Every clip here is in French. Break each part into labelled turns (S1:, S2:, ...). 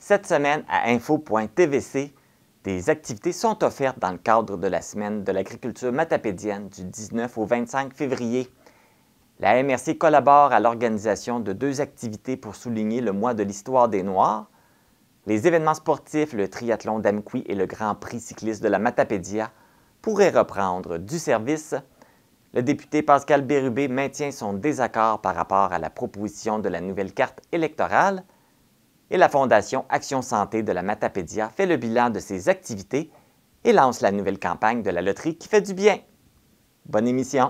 S1: Cette semaine, à info.tvc, des activités sont offertes dans le cadre de la Semaine de l'agriculture matapédienne du 19 au 25 février. La MRC collabore à l'organisation de 2 activités pour souligner le mois de l'histoire des Noirs. Les événements sportifs, le triathlon d'Amqui et le Grand Prix cycliste de la Matapédia pourraient reprendre du service. Le député Pascal Bérubé maintient son désaccord par rapport à la proposition de la nouvelle carte électorale. Et la Fondation Action Santé de la Matapédia fait le bilan de ses activités et lance la nouvelle campagne de la loterie qui fait du bien. Bonne émission!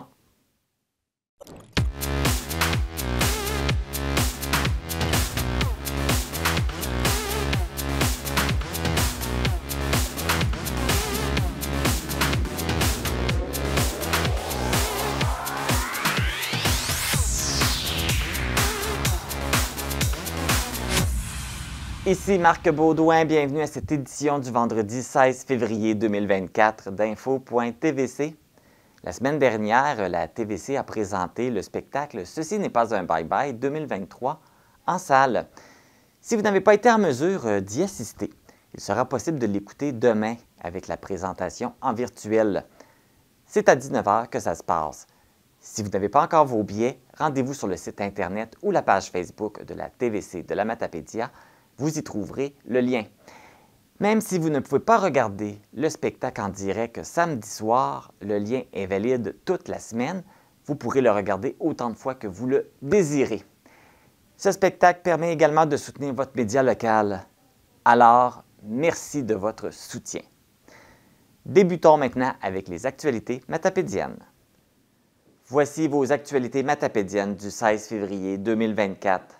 S1: Ici Marc Baudouin, bienvenue à cette édition du vendredi 16 février 2024 d'info.tvc. La semaine dernière, la TVC a présenté le spectacle « Ceci n'est pas un bye-bye 2023 » en salle. Si vous n'avez pas été en mesure d'y assister, il sera possible de l'écouter demain avec la présentation en virtuel. C'est à 19 h que ça se passe. Si vous n'avez pas encore vos billets, rendez-vous sur le site Internet ou la page Facebook de la TVC de la Matapédia. Vous y trouverez le lien. Même si vous ne pouvez pas regarder le spectacle en direct samedi soir, le lien est valide toute la semaine. Vous pourrez le regarder autant de fois que vous le désirez. Ce spectacle permet également de soutenir votre média local. Alors, merci de votre soutien. Débutons maintenant avec les actualités matapédiennes. Voici vos actualités matapédiennes du 16 février 2024.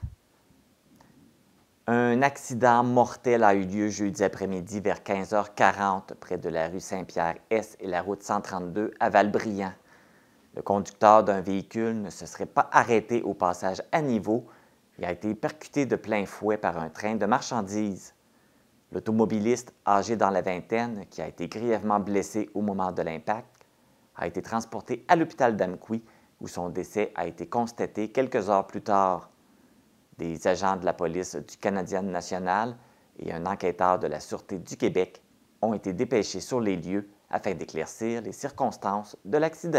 S1: Un accident mortel a eu lieu jeudi après-midi vers 15h40 près de la rue Saint-Pierre-Est et la route 132 à Valbriand. Le conducteur d'un véhicule ne se serait pas arrêté au passage à niveau et a été percuté de plein fouet par un train de marchandises. L'automobiliste, âgé dans la vingtaine, qui a été grièvement blessé au moment de l'impact, a été transporté à l'hôpital d'Amqui où son décès a été constaté quelques heures plus tard. Des agents de la police du Canadien national et un enquêteur de la Sûreté du Québec ont été dépêchés sur les lieux afin d'éclaircir les circonstances de l'accident.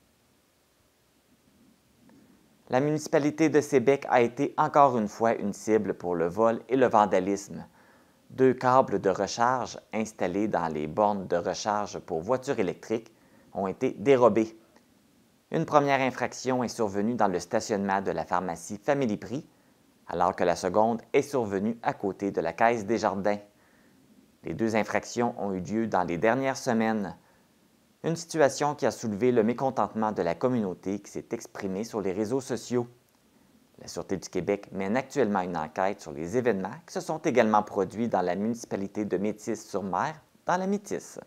S1: La municipalité de Sébec a été encore une fois une cible pour le vol et le vandalisme. 2 câbles de recharge installés dans les bornes de recharge pour voitures électriques ont été dérobés. Une première infraction est survenue dans le stationnement de la pharmacie Family Prix, alors que la seconde est survenue à côté de la Caisse des Jardins. Les 2 infractions ont eu lieu dans les dernières semaines. Une situation qui a soulevé le mécontentement de la communauté qui s'est exprimée sur les réseaux sociaux. La Sûreté du Québec mène actuellement une enquête sur les événements qui se sont également produits dans la municipalité de Métis-sur-Mer, dans la Métis.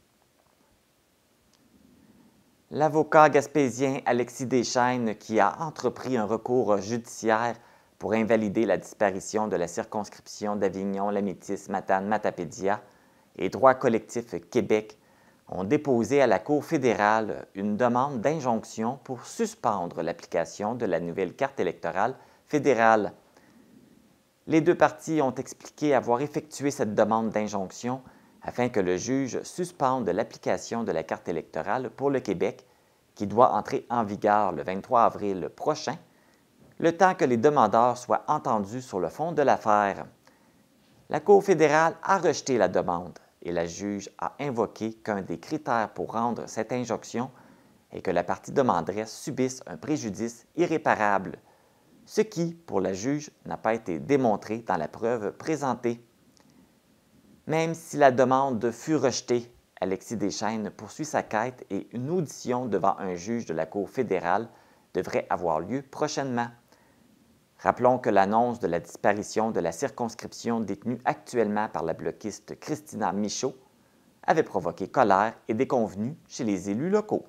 S1: L'avocat gaspésien Alexis Deschênes, qui a entrepris un recours judiciaire pour invalider la disparition de la circonscription d'Avignon-Lamétis-Matane-Matapédia et Droit collectif Québec ont déposé à la Cour fédérale une demande d'injonction pour suspendre l'application de la nouvelle carte électorale fédérale. Les 2 parties ont expliqué avoir effectué cette demande d'injonction afin que le juge suspende l'application de la carte électorale pour le Québec, qui doit entrer en vigueur le 23 avril prochain, le temps que les demandeurs soient entendus sur le fond de l'affaire. La Cour fédérale a rejeté la demande et la juge a invoqué qu'un des critères pour rendre cette injonction est que la partie demanderesse subisse un préjudice irréparable, ce qui, pour la juge, n'a pas été démontré dans la preuve présentée. Même si la demande fut rejetée, Alexis Deschênes poursuit sa quête et une audition devant un juge de la Cour fédérale devrait avoir lieu prochainement. Rappelons que l'annonce de la disparition de la circonscription détenue actuellement par la bloquiste Christina Michaud avait provoqué colère et déconvenue chez les élus locaux.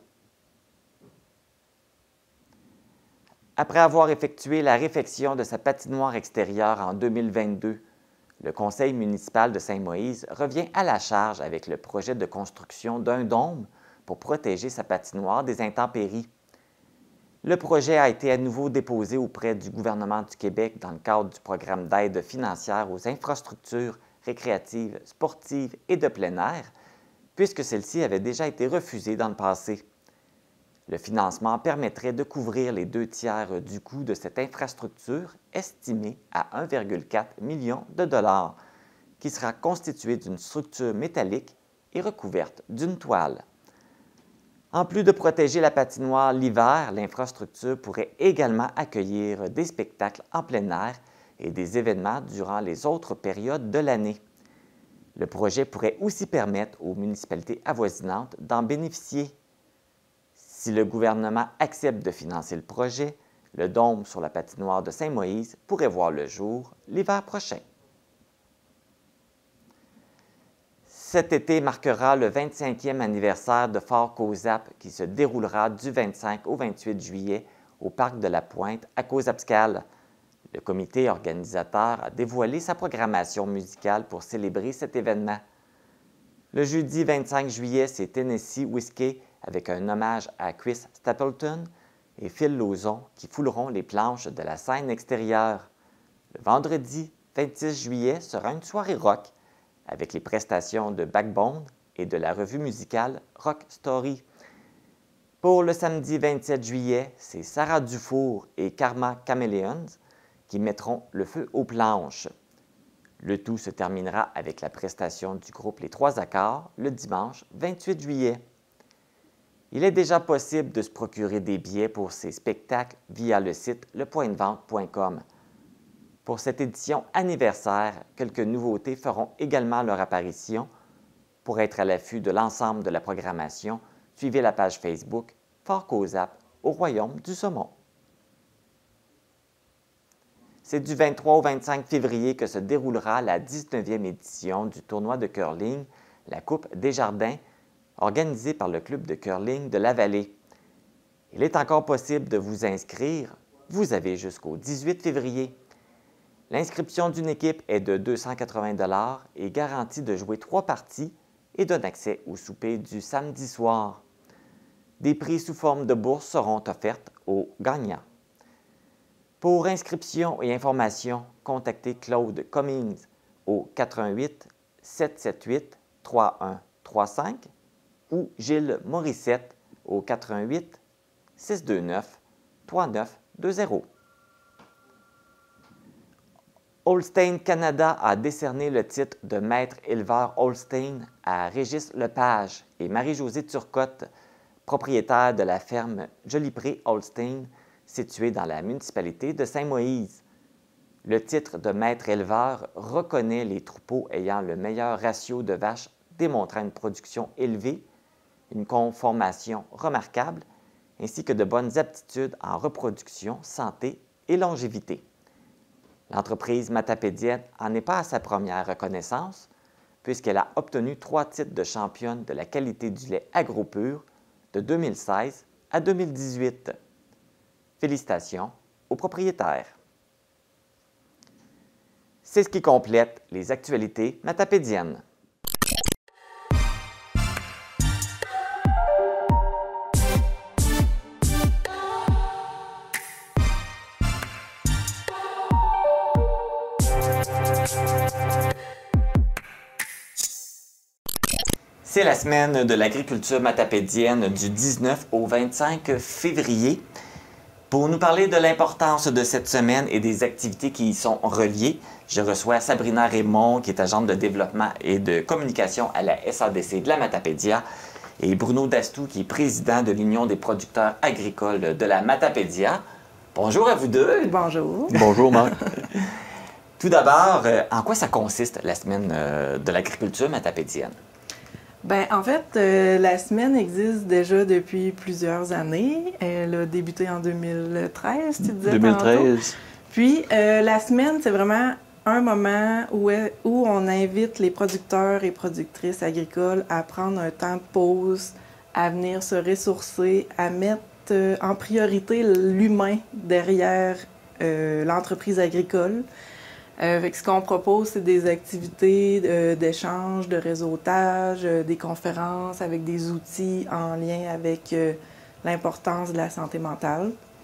S1: Après avoir effectué la réfection de sa patinoire extérieure en 2022, le conseil municipal de Saint-Moïse revient à la charge avec le projet de construction d'un dôme pour protéger sa patinoire des intempéries. Le projet a été à nouveau déposé auprès du gouvernement du Québec dans le cadre du programme d'aide financière aux infrastructures récréatives, sportives et de plein air, puisque celle-ci avait déjà été refusée dans le passé. Le financement permettrait de couvrir les 2/3 du coût de cette infrastructure estimée à 1,4 million de dollars, qui sera constituée d'une structure métallique et recouverte d'une toile. En plus de protéger la patinoire l'hiver, l'infrastructure pourrait également accueillir des spectacles en plein air et des événements durant les autres périodes de l'année. Le projet pourrait aussi permettre aux municipalités avoisinantes d'en bénéficier. Si le gouvernement accepte de financer le projet, le dôme sur la patinoire de Saint-Moïse pourrait voir le jour l'hiver prochain. Cet été marquera le 25e anniversaire de Fort Cozap qui se déroulera du 25 au 28 juillet au Parc de la Pointe à Cozapscal. Le comité organisateur a dévoilé sa programmation musicale pour célébrer cet événement. Le jeudi 25 juillet, c'est Tennessee Whiskey avec un hommage à Chris Stapleton et Phil Lauzon qui fouleront les planches de la scène extérieure. Le vendredi 26 juillet sera une soirée rock avec les prestations de Backbone et de la revue musicale Rock Story. Pour le samedi 27 juillet, c'est Sarah Dufour et Karma Chameleons qui mettront le feu aux planches. Le tout se terminera avec la prestation du groupe Les Trois Accords le dimanche 28 juillet. Il est déjà possible de se procurer des billets pour ces spectacles via le site lepointdevente.com. Pour cette édition anniversaire, quelques nouveautés feront également leur apparition. Pour être à l'affût de l'ensemble de la programmation, suivez la page Facebook Fort Cozap au Royaume du Saumon. C'est du 23 au 25 février que se déroulera la 19e édition du tournoi de curling, la Coupe Desjardins, organisée par le club de curling de la Vallée. Il est encore possible de vous inscrire. Vous avez jusqu'au 18 février. L'inscription d'une équipe est de 280 $ et garantit de jouer 3 parties et donne accès au souper du samedi soir. Des prix sous forme de bourse seront offertes aux gagnants. Pour inscription et information, contactez Claude Cummings au 88 778 3135 ou Gilles Morissette au 88 629 3920. Holstein Canada a décerné le titre de maître éleveur Holstein à Régis Lepage et Marie-Josée Turcotte, propriétaires de la ferme Jolipré Holstein, située dans la municipalité de Saint-Moïse. Le titre de maître éleveur reconnaît les troupeaux ayant le meilleur ratio de vaches démontrant une production élevée, une conformation remarquable, ainsi que de bonnes aptitudes en reproduction, santé et longévité. L'entreprise matapédienne n'en est pas à sa première reconnaissance, puisqu'elle a obtenu 3 titres de championne de la qualité du lait agro-pur de 2016 à 2018. Félicitations aux propriétaires. C'est ce qui complète les actualités matapédiennes. C'est la semaine de l'agriculture matapédienne du 19 au 25 février. Pour nous parler de l'importance de cette semaine et des activités qui y sont reliées, je reçois Sabrina Raymond, qui est agente de développement et de communication à la SADC de la Matapédia, et Bruno Dastou, qui est président de l'Union des producteurs agricoles de la Matapédia. Bonjour à vous deux.
S2: Bonjour.
S3: Bonjour, Marc.
S1: Tout d'abord, en quoi ça consiste la semaine de l'agriculture matapédienne?
S2: Bien, en fait, la semaine existe déjà depuis plusieurs années. Elle a débuté en 2013, tu disais
S3: 2013.
S2: tantôt. Puis, la semaine, c'est vraiment un moment où on invite les producteurs et productrices agricoles à prendre un temps de pause, à venir se ressourcer, à mettre en priorité l'humain derrière l'entreprise agricole. Ce qu'on propose, c'est des activités d'échange, de réseautage, des conférences avec des outils en lien avec l'importance de la santé mentale.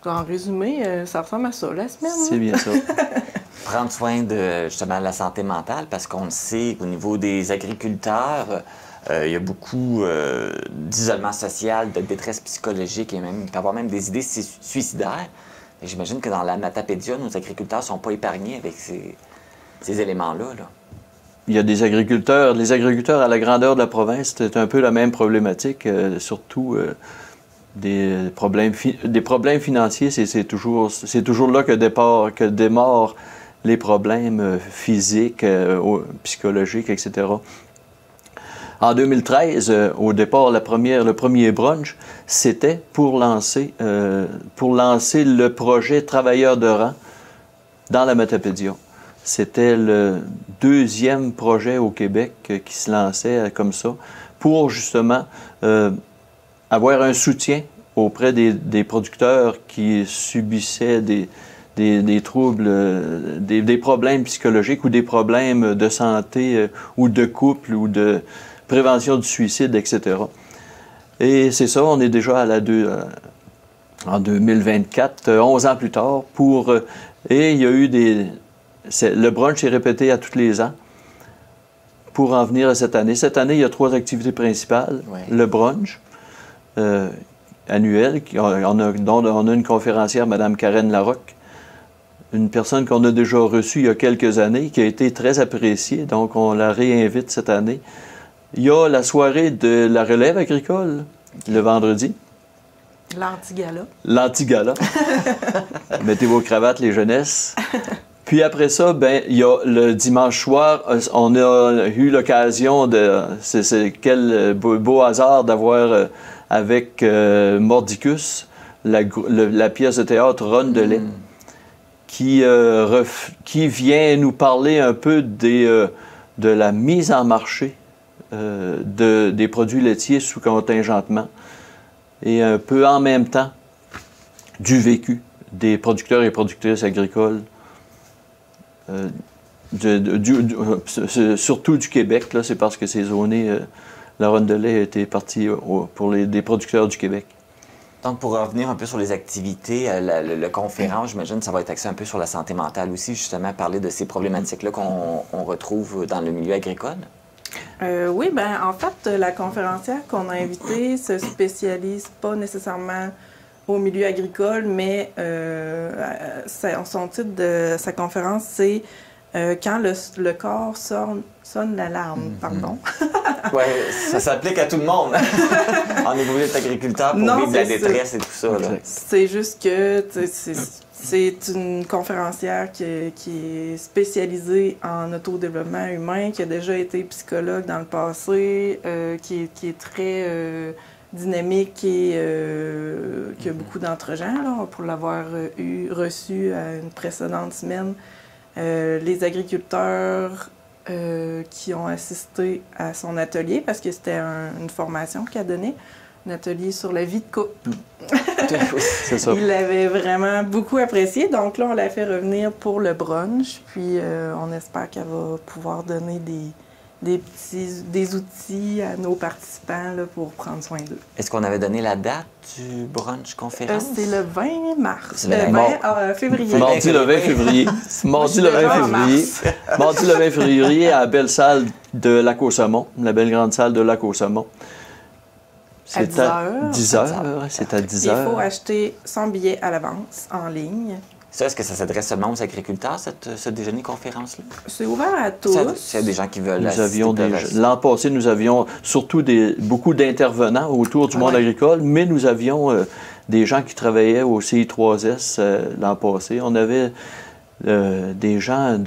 S2: En résumé, ça ressemble à ça, la semaine.
S3: C'est bien ça.
S1: Prendre soin de justement de la santé mentale, parce qu'on le sait, au niveau des agriculteurs, il y a beaucoup d'isolement social, de détresse psychologique et même, il peut y avoir même des idées suicidaires. Et j'imagine que dans la Matapédia, nos agriculteurs ne sont pas épargnés avec ces éléments-là. Là.
S3: Il y a des agriculteurs, les agriculteurs à la grandeur de la province, c'est un peu la même problématique, surtout des problèmes financiers, c'est toujours là que démarrent les problèmes physiques, psychologiques, etc. En 2013, au départ, le premier brunch, c'était pour lancer le projet Travailleurs de rang dans la Matapédia. C'était le deuxième projet au Québec qui se lançait comme ça pour justement avoir un soutien auprès des producteurs qui subissaient des troubles, des problèmes psychologiques ou des problèmes de santé ou de couple ou de prévention du suicide, etc. Et c'est ça, on est déjà en 2024, 11 ans plus tard, et il y a eu le brunch est répété à tous les ans pour en venir à cette année. Cette année, il y a 3 activités principales. Oui. Le brunch annuel, dont on a une conférencière, Mme Karen Larocque, une personne qu'on a déjà reçue il y a quelques années, qui a été très appréciée, donc on la réinvite cette année. Il y a la soirée de la relève agricole, le vendredi.
S2: L'anti-gala.
S3: L'anti-gala. Mettez vos cravates, les jeunesses. Puis après ça, ben, il y a le dimanche soir, on a eu l'occasion quel beau hasard d'avoir avec Mordicus, la pièce de théâtre Ronde de lait, qui vient nous parler un peu de la mise en marché des produits laitiers sous contingentement et un peu en même temps du vécu des producteurs et productrices agricoles, surtout du Québec. Là, c'est parce que c'est zoné, la ronde de lait a été partie pour des producteurs du Québec.
S1: Donc, pour revenir un peu sur les activités, la conférence, j'imagine que ça va être axé un peu sur la santé mentale aussi, justement, parler de ces problématiques-là qu'on retrouve dans le milieu agricole.
S2: Oui, bien, en fait, la conférencière qu'on a invitée se spécialise pas nécessairement au milieu agricole, mais son titre de sa conférence, c'est quand le corps sonne l'alarme, pardon.
S1: Oui, ça s'applique à tout le monde. En évoluant d'être agriculteur pour vivre de la détresse et tout ça.
S2: C'est juste que c'est une conférencière qui est spécialisée en autodéveloppement humain, qui a déjà été psychologue dans le passé, qui est très dynamique et qui a beaucoup d'entre-gens, pour l'avoir reçu à une précédente semaine. Les agriculteurs qui ont assisté à son atelier, parce que c'était une formation qu'il a donnée, un atelier sur la vie de couple.
S3: C'est ça.
S2: Il l'avait vraiment beaucoup apprécié, donc là, on l'a fait revenir pour le brunch, puis on espère qu'elle va pouvoir donner des outils à nos participants là, pour prendre soin d'eux.
S1: Est-ce qu'on avait donné la date du brunch conférence?
S2: C'est le 20 mars.
S1: Le
S2: 20 février.
S3: Mardi le 20 février. Mardi le 20 février. Mardi le 20 février à la belle salle de Lac-au-Saumon, la belle grande salle de Lac-au-Saumon.
S2: C'est à
S3: 10 heures. C'est à 10 heures.
S2: Il faut acheter son billet à l'avance, en ligne.
S1: Ça, est-ce que ça s'adresse seulement aux agriculteurs, ce déjeuner-conférence-là?
S2: C'est ouvert à tous.
S1: S'il y a des gens qui veulent
S3: l'an passé, nous avions surtout beaucoup d'intervenants autour du monde agricole, mais nous avions des gens qui travaillaient au CI3S l'an passé. On avait des gens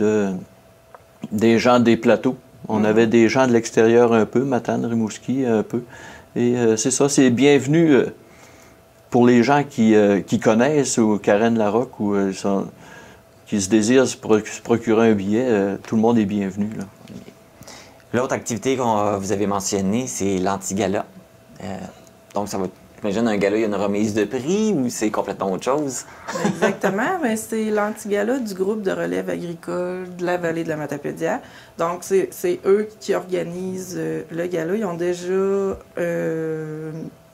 S3: des plateaux. On avait des gens de l'extérieur un peu, Matane, Rimouski un peu. Et c'est ça, c'est bienvenu pour les gens qui connaissent ou Karen Larocque ou qui se désirent se procurer un billet, tout le monde est bienvenu.
S1: L'autre activité que vous avez mentionnée, c'est l'anti-gala. Donc, ça va, j'imagine, un gala, il y a une remise de prix ou c'est complètement autre chose?
S2: Exactement. Ben, c'est l'anti-gala du groupe de relève agricole de la vallée de la Matapédia. Donc, c'est eux qui organisent le gala. Ils ont déjà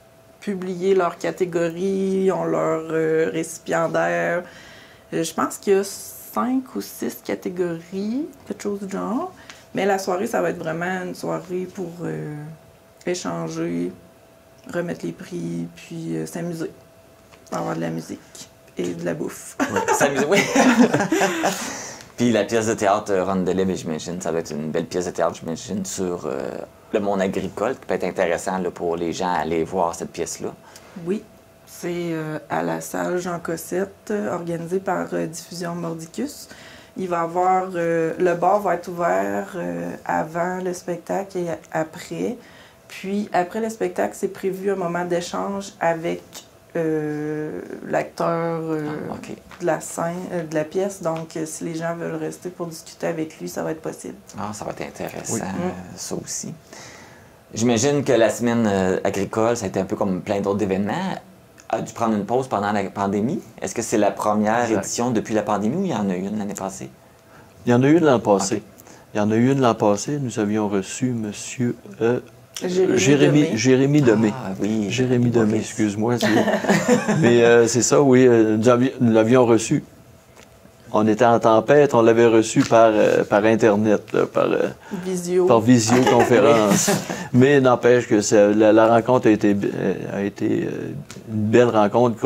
S2: publié leur catégorie, ils ont leur récipiendaire. Je pense qu'il y a 5 ou 6 catégories, quelque chose du genre. Mais la soirée, ça va être vraiment une soirée pour échanger, remettre les prix, puis s'amuser. Avoir de la musique et de la bouffe.
S1: Oui, s'amuser, oui. Puis la pièce de théâtre Rondelet, bien, j'imagine, ça va être une belle pièce de théâtre, j'imagine, sur le monde agricole, qui peut être intéressant là, pour les gens à aller voir cette pièce-là.
S2: Oui, c'est à la salle Jean Cossette, organisée par Diffusion Mordicus. Il va avoir, le bar va être ouvert avant le spectacle et après. Puis après le spectacle, c'est prévu un moment d'échange avec l'acteur de la scène, de la pièce. Donc, si les gens veulent rester pour discuter avec lui, ça va être possible.
S1: Ah, ça va être intéressant, ça aussi. J'imagine que la semaine agricole, ça a été un peu comme plein d'autres événements. A dû prendre une pause pendant la pandémie. Est-ce que c'est la première édition depuis la pandémie ou il y en a eu une l'année passée?
S3: Il y en a eu une l'an passé. Il y en a eu une l'an passé. Nous avions reçu monsieur Jérémy Demé.
S1: Ah, oui.
S3: Jérémy Demé, excuse-moi. Mais c'est ça, oui. Nous l'avions reçu. On était en tempête, on l'avait reçu par Internet, là, par visioconférence. Mais n'empêche que la rencontre a été une belle rencontre.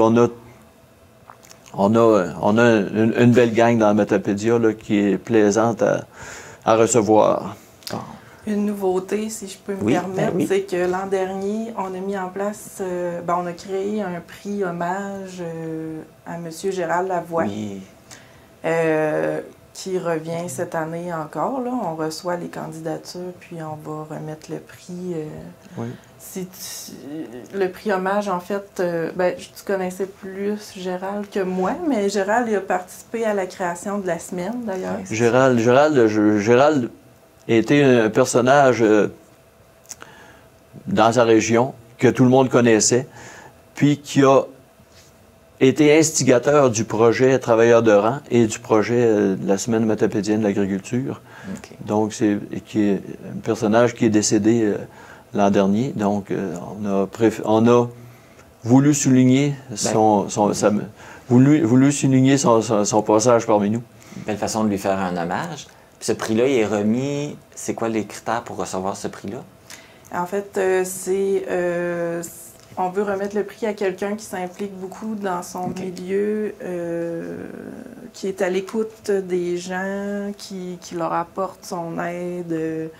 S3: On a une belle gang dans la Matapédia là, qui est plaisante à recevoir.
S2: Une nouveauté, si je peux me permettre, c'est que l'an dernier, on a mis en place, on a créé un prix hommage à M. Gérald Lavoie. Oui. Qui revient cette année encore. Là. On reçoit les candidatures, puis on va remettre le prix. Le prix hommage, en fait, tu connaissais plus Gérald que moi, mais Gérald il a participé à la création de la semaine, d'ailleurs.
S3: Gérald était un personnage dans sa région que tout le monde connaissait, puis qui a été instigateur du projet Travailleurs de rang et du projet de la Semaine matapédienne de l'agriculture. Okay. Donc, c'est un personnage qui est décédé l'an dernier. Donc, on a voulu souligner son passage parmi nous.
S1: Une belle façon de lui faire un hommage. Puis ce prix-là, il est remis. C'est quoi les critères pour recevoir ce prix-là?
S2: En fait, on veut remettre le prix à quelqu'un qui s'implique beaucoup dans son milieu, qui est à l'écoute des gens, qui leur apporte son aide.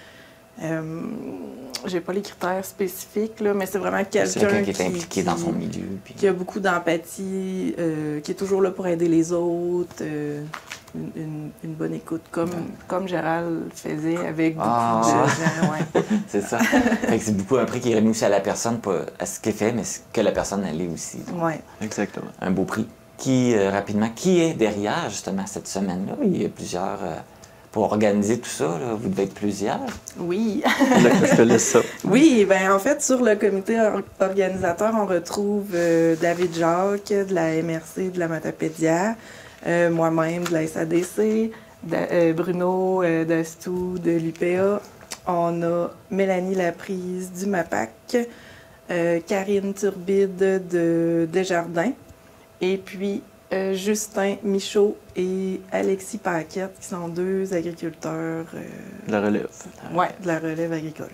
S2: J'ai pas les critères spécifiques, là, mais c'est vraiment quelqu'un
S1: qui est impliqué dans son milieu. Puis...
S2: qui a beaucoup d'empathie, qui est toujours là pour aider les autres. Une bonne écoute, comme Gérald faisait avec beaucoup de gens. Ouais.
S1: C'est ça. Fait que c'est beaucoup un prix qui est remis aussi à la personne, pas à ce qu'elle fait, mais que la personne elle est aussi.
S2: Oui,
S3: exactement.
S1: Un beau prix. Qui est derrière, justement, cette semaine-là? Il y a plusieurs... pour organiser tout ça, là, vous devez être plusieurs.
S2: Oui.
S3: Je te laisse ça.
S2: Oui, bien, en fait, sur le comité organisateur, on retrouve David Jacques de la MRC de la Matapédia, moi-même de la SADC, Bruno Dastou de l'UPA. On a Mélanie Laprise du MAPAC, Karine Turbide de Desjardins, et puis Justin Michaud et Alexis Paquette, qui sont deux agriculteurs...
S3: de la relève.
S2: Oui, de la relève agricole.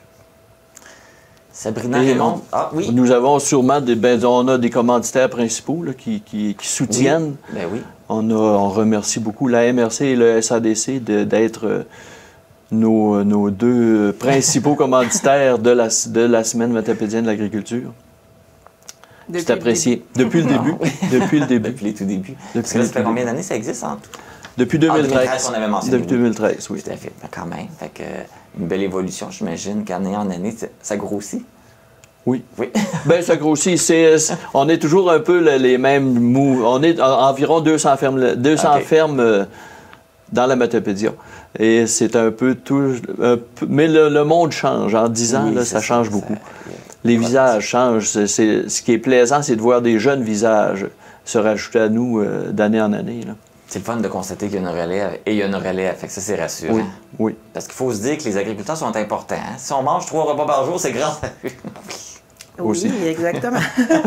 S1: Sabrina Raymond. Ah oui.
S3: Nous avons sûrement on a des commanditaires principaux là, qui soutiennent.
S1: Oui. Ben oui.
S3: On remercie beaucoup la MRC et le SADC d'être nos deux principaux commanditaires de la Semaine matapédienne de l'agriculture. C'est apprécié. Depuis le début. Depuis le début.
S1: Depuis les tout débuts. Parce que là, ça fait combien d'années ça existe en tout?
S3: Depuis 2013.
S1: 2013, on avait mentionné.
S3: Depuis 2013, oui.
S1: Tout à fait. Ben, quand même. Fait que, une belle évolution, j'imagine qu'année en année, ça grossit.
S3: Oui. Bien, ça grossit. On est toujours un peu les mêmes mots. On est environ 200 fermes dans la Matapédia. Et c'est un peu tout... mais le monde change. En 10 ans, là, ça change beaucoup. Les visages changent. Ce qui est plaisant, c'est de voir des jeunes visages se rajouter à nous d'année en année. Là.
S1: C'est le fun de constater qu'il y a une relève et il y a une relève. Fait que ça, c'est rassurant.
S3: Oui.
S1: Parce qu'il faut se dire que les agriculteurs sont importants. Hein? Si on mange 3 repas par jour, c'est grâce à eux.
S3: aussi.
S2: Oui, exactement.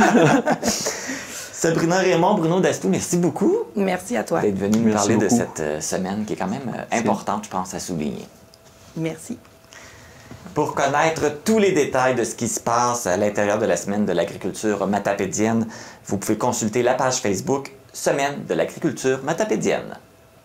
S1: Sabrina Raymond, Bruno Dastou, merci beaucoup.
S2: Merci à toi.
S1: D'être venu nous
S3: Merci
S1: parler de
S3: beaucoup.
S1: cette semaine qui est quand même importante, je pense, à souligner.
S2: Merci.
S1: Pour connaître tous les détails de ce qui se passe à l'intérieur de la semaine de l'agriculture matapédienne, vous pouvez consulter la page Facebook Semaine de l'agriculture matapédienne.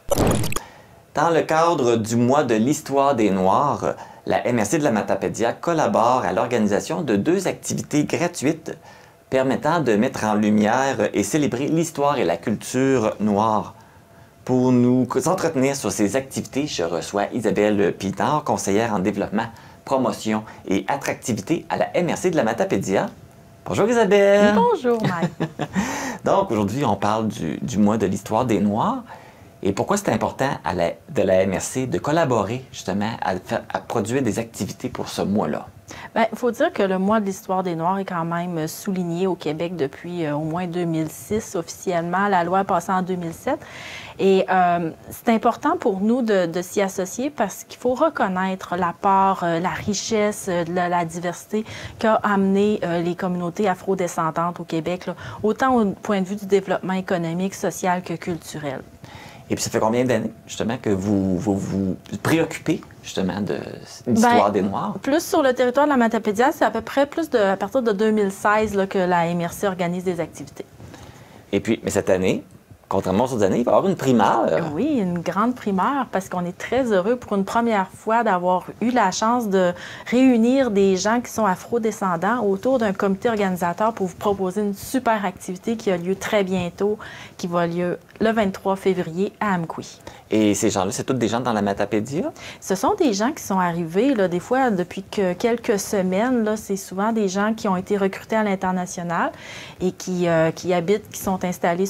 S1: Dans le cadre du mois de l'histoire des Noirs, la MRC de la Matapédia collabore à l'organisation de 2 activités gratuites permettant de mettre en lumière et célébrer l'histoire et la culture noire. Pour nous entretenir sur ces activités, je reçois Isabelle Pitard, conseillère en développement, promotion et attractivité à la MRC de la Matapédia. Bonjour Isabelle!
S4: Bonjour Mike!
S1: Donc aujourd'hui, on parle du mois de l'histoire des Noirs. Et pourquoi c'est important de la MRC de collaborer justement à produire des activités pour ce mois-là?
S4: Bien, il faut dire que le mois de l'histoire des Noirs est quand même souligné au Québec depuis au moins 2006 officiellement. La loi est passée en 2007. Et c'est important pour nous de s'y associer parce qu'il faut reconnaître l'apport, la richesse, la diversité qu'a amené les communautés afrodescendantes au Québec, là, autant au point de vue du développement économique, social que culturel.
S1: Et puis ça fait combien d'années justement que vous préoccupez justement de l'histoire des Noirs?
S4: Plus sur le territoire de la Matapédia, c'est à peu près à partir de 2016 là, que la MRC organise des activités.
S1: Et puis, mais cette année, contrairement aux autres années, il va y avoir une primaire.
S4: Oui, une grande primaire parce qu'on est très heureux pour une première fois d'avoir eu la chance de réunir des gens qui sont afro-descendants autour d'un comité organisateur pour vous proposer une super activité qui a lieu très bientôt, qui va lieu le 23 février à Amqui.
S1: Et ces gens-là, c'est tous des gens dans la Matapédia?
S4: Ce sont des gens qui sont arrivés, là, des fois, depuis quelques semaines. Là, c'est souvent des gens qui ont été recrutés à l'international et qui habitent, qui sont installés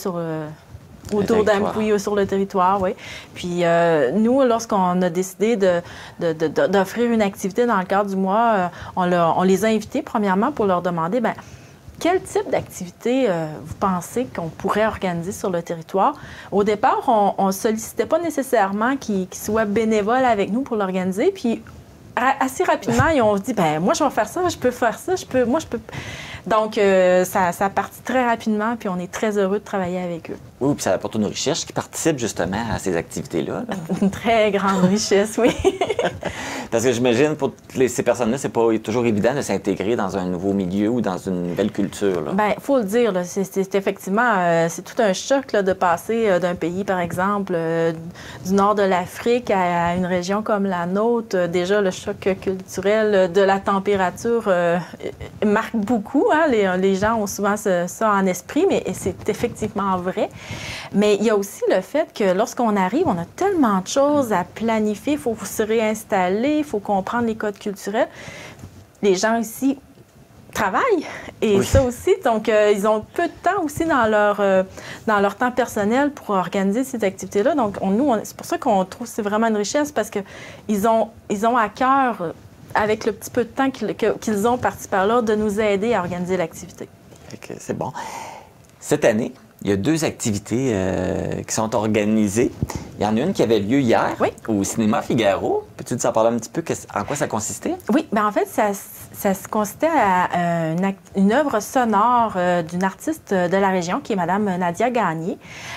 S4: autour d'Amqui, sur le territoire, oui. Puis nous, lorsqu'on a décidé d'offrir une activité dans le cadre du mois, on les a invités, premièrement, pour leur demander, bien, quel type d'activité vous pensez qu'on pourrait organiser sur le territoire? Au départ, on ne sollicitait pas nécessairement qu'ils soient bénévoles avec nous pour l'organiser. Puis, assez rapidement, ils ont dit, ben moi, je vais faire ça, je peux faire ça, moi, je peux... Donc, ça partit très rapidement, puis on est très heureux de travailler avec eux.
S1: Oui, puis ça apporte une richesse qui participe justement à ces activités-là. Là.
S4: Une très grande richesse, oui.
S1: Parce que j'imagine, pour ces personnes-là, c'est pas toujours évident de s'intégrer dans un nouveau milieu ou dans une nouvelle culture. Bien,
S4: il faut le dire, c'est effectivement, c'est tout un choc là, de passer d'un pays, par exemple, du nord de l'Afrique à une région comme la nôtre. Déjà, le choc culturel de la température marque beaucoup. Hein? Les gens ont souvent ça en esprit, mais c'est effectivement vrai. Mais il y a aussi le fait que lorsqu'on arrive, on a tellement de choses à planifier. Il faut se réinstaller, il faut comprendre les codes culturels. Les gens ici travaillent et oui. Ça aussi. Donc, ils ont peu de temps aussi dans leur temps personnel pour organiser ces activités-là. Donc, c'est pour ça qu'on trouve que c'est vraiment une richesse parce qu'ils ont à cœur, avec le petit peu de temps qu'ils ont parti par là, de nous aider à organiser l'activité.
S1: C'est bon. Cette année, il y a 2 activités qui sont organisées. Il y en a une qui avait lieu hier au Cinéma Figaro. Peux-tu nous en parler un petit peu en quoi ça consistait?
S4: Oui, bien en fait, ça se consistait à une œuvre sonore d'une artiste de la région qui est Mme Nadia Gagné.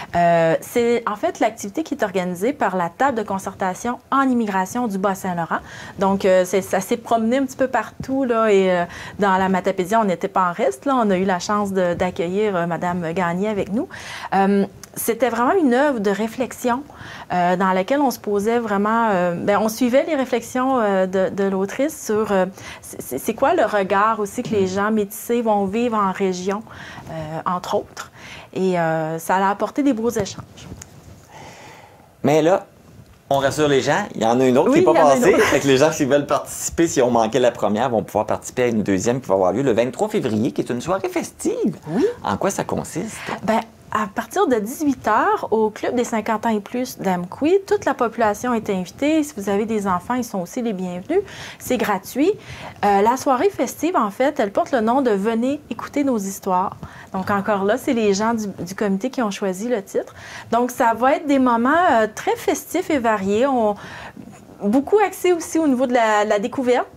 S4: C'est en fait l'activité qui est organisée par la table de concertation en immigration du Bas-Saint-Laurent. Donc, ça s'est promené un petit peu partout là, et dans la Matapédia, on n'était pas en reste. Là. On a eu la chance d'accueillir Mme Gagné avec nous. C'était vraiment une œuvre de réflexion dans laquelle on se posait vraiment... on suivait les réflexions de l'autrice sur c'est quoi le regard aussi que les gens métissés vont vivre en région, entre autres. Et ça a apporté des beaux échanges.
S1: Mais là, on rassure les gens, il y en a une autre qui n'est pas passée. Fait que les gens qui veulent participer, si on manquait la première, vont pouvoir participer à une deuxième qui va avoir lieu le 23 février, qui est une soirée festive.
S4: Oui.
S1: En quoi ça consiste?
S4: Bien, à partir de 18h, au Club des 50 ans et plus d'Amqui, toute la population est invitée. Si vous avez des enfants, ils sont aussi les bienvenus. C'est gratuit. La soirée festive, en fait, elle porte le nom de « Venez écouter nos histoires ». Donc, encore là, c'est les gens du comité qui ont choisi le titre. Donc, ça va être des moments très festifs et variés. Beaucoup axés aussi au niveau de la découverte.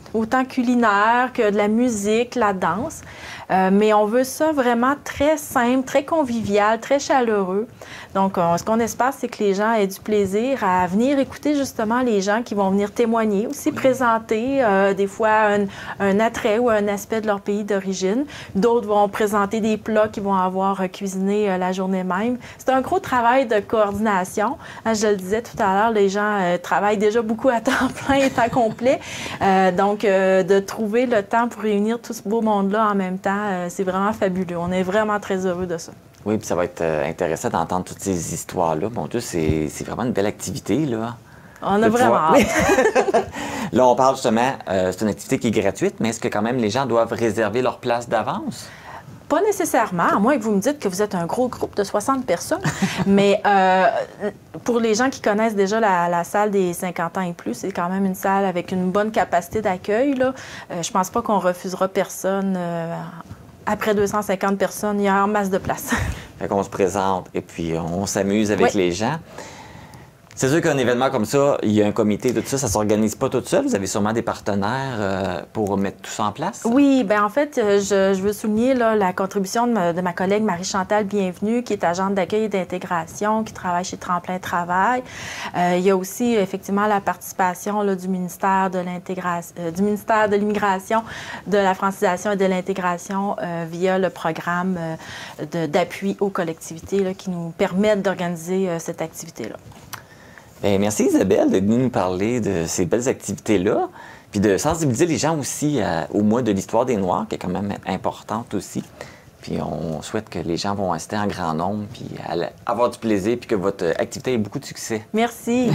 S4: autant culinaire que de la musique, la danse. Mais on veut ça vraiment très simple, très convivial, très chaleureux. Donc, ce qu'on espère, c'est que les gens aient du plaisir à venir écouter justement les gens qui vont venir témoigner, aussi présenter des fois un attrait ou un aspect de leur pays d'origine. D'autres vont présenter des plats qu'ils vont avoir cuisinés la journée même. C'est un gros travail de coordination. Je le disais tout à l'heure, les gens travaillent déjà beaucoup à temps plein et temps complet. Donc, de trouver le temps pour réunir tout ce beau monde-là en même temps, c'est vraiment fabuleux. On est vraiment très heureux de ça.
S1: Oui, puis ça va être intéressant d'entendre toutes ces histoires-là. Mon Dieu, c'est vraiment une belle activité, là.
S4: On a vraiment hâte.
S1: Là, on parle justement, c'est une activité qui est gratuite, mais est-ce que quand même les gens doivent réserver leur place d'avance?
S4: Pas nécessairement, à moins que vous me dites que vous êtes un gros groupe de 60 personnes. Mais pour les gens qui connaissent déjà la salle des 50 ans et plus, c'est quand même une salle avec une bonne capacité d'accueil. Je pense pas qu'on refusera personne. Après 250 personnes, il y a en masse de place.
S1: Fait qu'on se présente et puis on s'amuse avec les gens. C'est sûr qu'un événement comme ça, il y a un comité, tout ça, ça ne s'organise pas tout seul. Vous avez sûrement des partenaires pour mettre tout ça en place?
S4: Oui, bien en fait, je veux souligner là, la contribution de ma collègue Marie-Chantal Bienvenue, qui est agente d'accueil et d'intégration, qui travaille chez Tremplin Travail. Il y a aussi effectivement la participation là, du ministère de l'intégration, du ministère de l'Immigration, de la francisation et de l'intégration via le programme d'appui aux collectivités là, qui nous permettent d'organiser cette activité-là.
S1: Bien, merci Isabelle d'être venue nous parler de ces belles activités-là, puis de sensibiliser les gens aussi au mois de l'histoire des Noirs, qui est quand même importante aussi. Puis on souhaite que les gens vont rester en grand nombre, puis avoir du plaisir, puis que votre activité ait beaucoup de succès.
S4: Merci.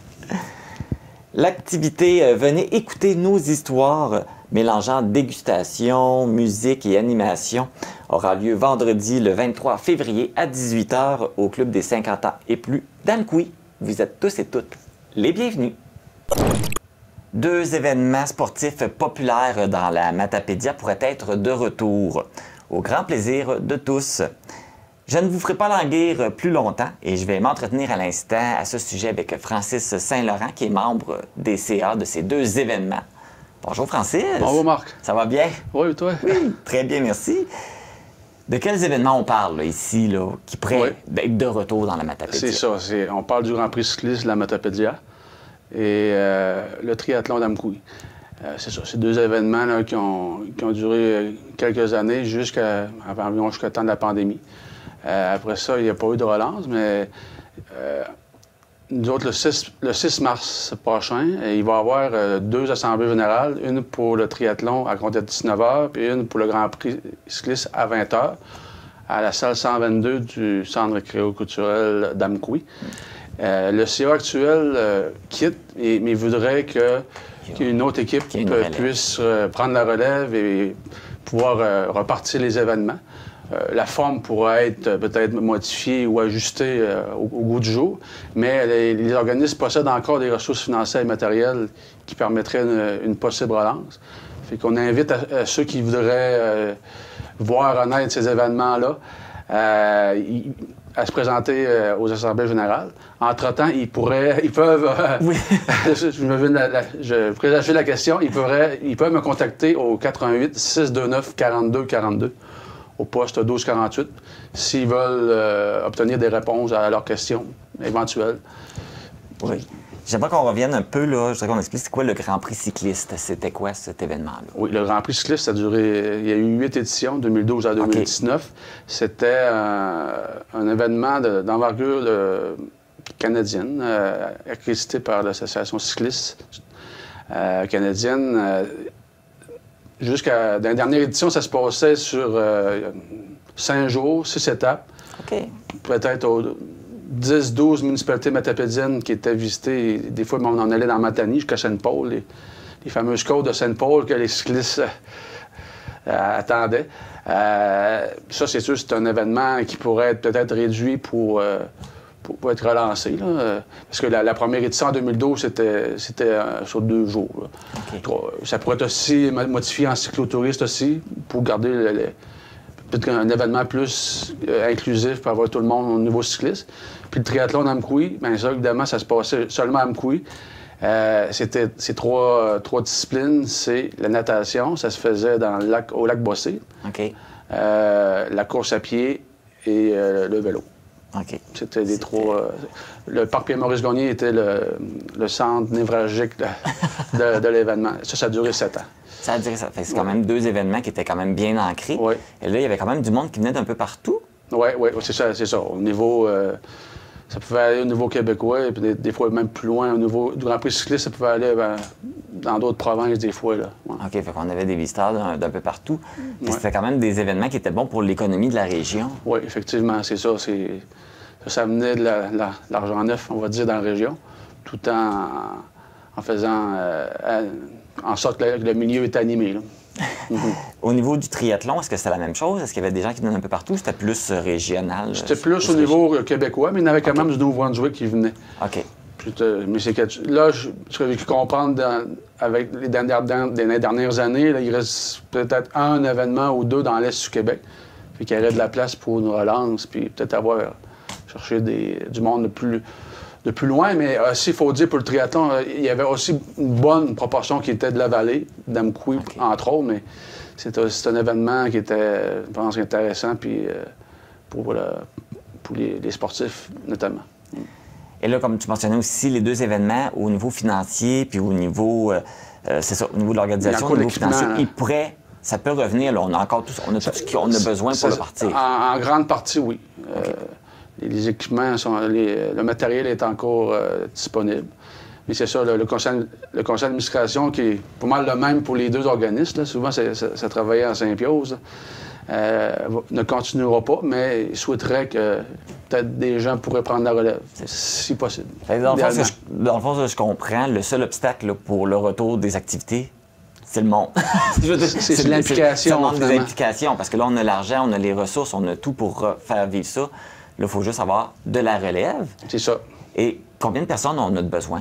S1: L'activité Venez écouter nos histoires, mélangeant dégustation, musique et animation, aura lieu vendredi le 23 février à 18h au Club des 50 ans et plus d'Amqui. Vous êtes tous et toutes les bienvenus. 2 événements sportifs populaires dans la Matapédia pourraient être de retour, au grand plaisir de tous. Je ne vous ferai pas languir plus longtemps et je vais m'entretenir à l'instant à ce sujet avec Francis Saint-Laurent, qui est membre des CA de ces 2 événements. Bonjour Francis.
S5: Bonjour Marc.
S1: Ça va bien?
S5: Oui, toi?
S1: Oui, très bien, merci. De quels événements on parle là, ici, là, qui pourraient être de retour dans la Matapédia?
S5: C'est ça. On parle du Grand Prix cycliste de la Matapédia et le triathlon d'Amqui. C'est ça. C'est 2 événements là, qui ont duré quelques années jusqu'à le temps de la pandémie. Après ça, il n'y a pas eu de relance, mais nous autres, le 6 mars prochain, il va y avoir 2 assemblées générales, une pour le triathlon à compter de 19h, puis une pour le Grand Prix cycliste à 20h, à la salle 122 du Centre récréo-culturel d'Amqui. Le CA actuel quitte, mais voudrait qu'il y ait une autre équipe qui puisse prendre la relève et pouvoir repartir les événements. La forme pourra être peut-être modifiée ou ajustée au goût du jour, mais les organismes possèdent encore des ressources financières et matérielles qui permettraient une possible relance. Fait qu'on invite à ceux qui voudraient voir renaître ces événements-là à se présenter aux assemblées générales. Entre-temps, ils peuvent...
S1: Oui.
S5: je présage la question. Ils peuvent me contacter au 88 629 42 42. Au poste 1248, s'ils veulent obtenir des réponses à leurs questions éventuelles.
S1: Oui. J'aimerais qu'on revienne un peu, là, je voudrais qu'on explique c'est quoi le Grand Prix cycliste. C'était quoi cet événement-là?
S5: Oui, le Grand Prix cycliste, ça a duré... Il y a eu 8 éditions, 2012 à 2019. Okay. C'était un événement d'envergure canadienne, accrédité par l'Association cycliste canadienne. Dans la dernière édition, ça se passait sur 5 jours, 6 étapes.
S1: OK.
S5: Peut-être 10-12 municipalités matapédiennes qui étaient visitées. Des fois, on en allait dans Matanie jusqu'à Saint-Paul, les fameuses côtes de Saint-Paul que les cyclistes attendaient. Ça, c'est sûr, c'est un événement qui pourrait être peut-être réduit pour être relancé. Là. Parce que la première édition en 2012, c'était sur 2 jours. Okay. Ça pourrait être aussi modifié en cyclotouriste aussi, pour garder peut-être un événement plus inclusif pour avoir tout le monde au niveau cycliste. Puis le triathlon d'Amqui, bien ça, évidemment, ça se passait seulement à Amqui. C'est trois disciplines. C'est la natation, ça se faisait au lac Bossé,
S1: OK.
S5: la course à pied et le vélo.
S1: OK.
S5: C'était les trois. Le parc Pierre-Maurice-Gagné était le centre névralgique de l'événement. Ça a duré 7 ans.
S1: Ça a duré ça. C'est quand même 2 événements qui étaient quand même bien ancrés.
S5: Oui.
S1: Et là, il y avait quand même du monde qui venait d'un peu partout.
S5: Oui, c'est ça. Au niveau. Ça pouvait aller au niveau québécois, et puis des fois même plus loin. Au niveau du Grand Prix cycliste, ça pouvait aller dans d'autres provinces, des fois. Là. Ouais.
S1: OK, fait qu'on avait des visiteurs d'un peu partout. Puis c'était quand même des événements qui étaient bons pour l'économie de la région.
S5: Oui, effectivement, c'est ça. Ça amenait de l'argent neuf, on va dire, dans la région, tout en faisant en sorte que le milieu est animé. Là.
S1: Au niveau du triathlon, est-ce que c'était la même chose? Est-ce qu'il y avait des gens qui venaient un peu partout? C'était plus régional?
S5: C'était plus au niveau québécois, mais il y en avait quand même du Nouveau-Brunswick qui venait.
S1: OK.
S5: Mais là, ce que j'ai pu comprendre avec les dernières années, là, il reste peut-être un événement ou deux dans l'Est du Québec. Puis qu'il y aurait de la place pour une relance, puis peut-être chercher du monde de plus loin. Mais aussi, il faut dire, pour le triathlon, il y avait aussi une bonne proportion qui était de la vallée, d'Amqui, entre autres. Mais c'est un événement qui était, je pense, intéressant puis, pour les sportifs, notamment.
S1: Et là, comme tu mentionnais aussi, les 2 événements au niveau financier puis au niveau, c'est ça, au niveau de l'organisation, au niveau financier, ça peut revenir. Là, on a tout ce qu'on a besoin pour le partir.
S5: En grande partie, oui.
S1: Okay.
S5: Les équipements, le matériel est encore disponible. Mais c'est ça, le conseil d'administration qui est pas mal le même pour les 2 organismes. Là. Souvent, ça travaillait en symbiose. Ne continuera pas, mais il souhaiterait que peut-être des gens pourraient prendre la relève, si possible.
S1: Dans le fond, je comprends, le seul obstacle là, pour le retour des activités, c'est le monde.
S5: c'est l'implication.
S1: Ça manque des implications, parce que là, on a l'argent, on a les ressources, on a tout pour faire vivre ça. Là, il faut juste avoir de la relève.
S5: C'est ça.
S1: Et combien de personnes on a de besoin?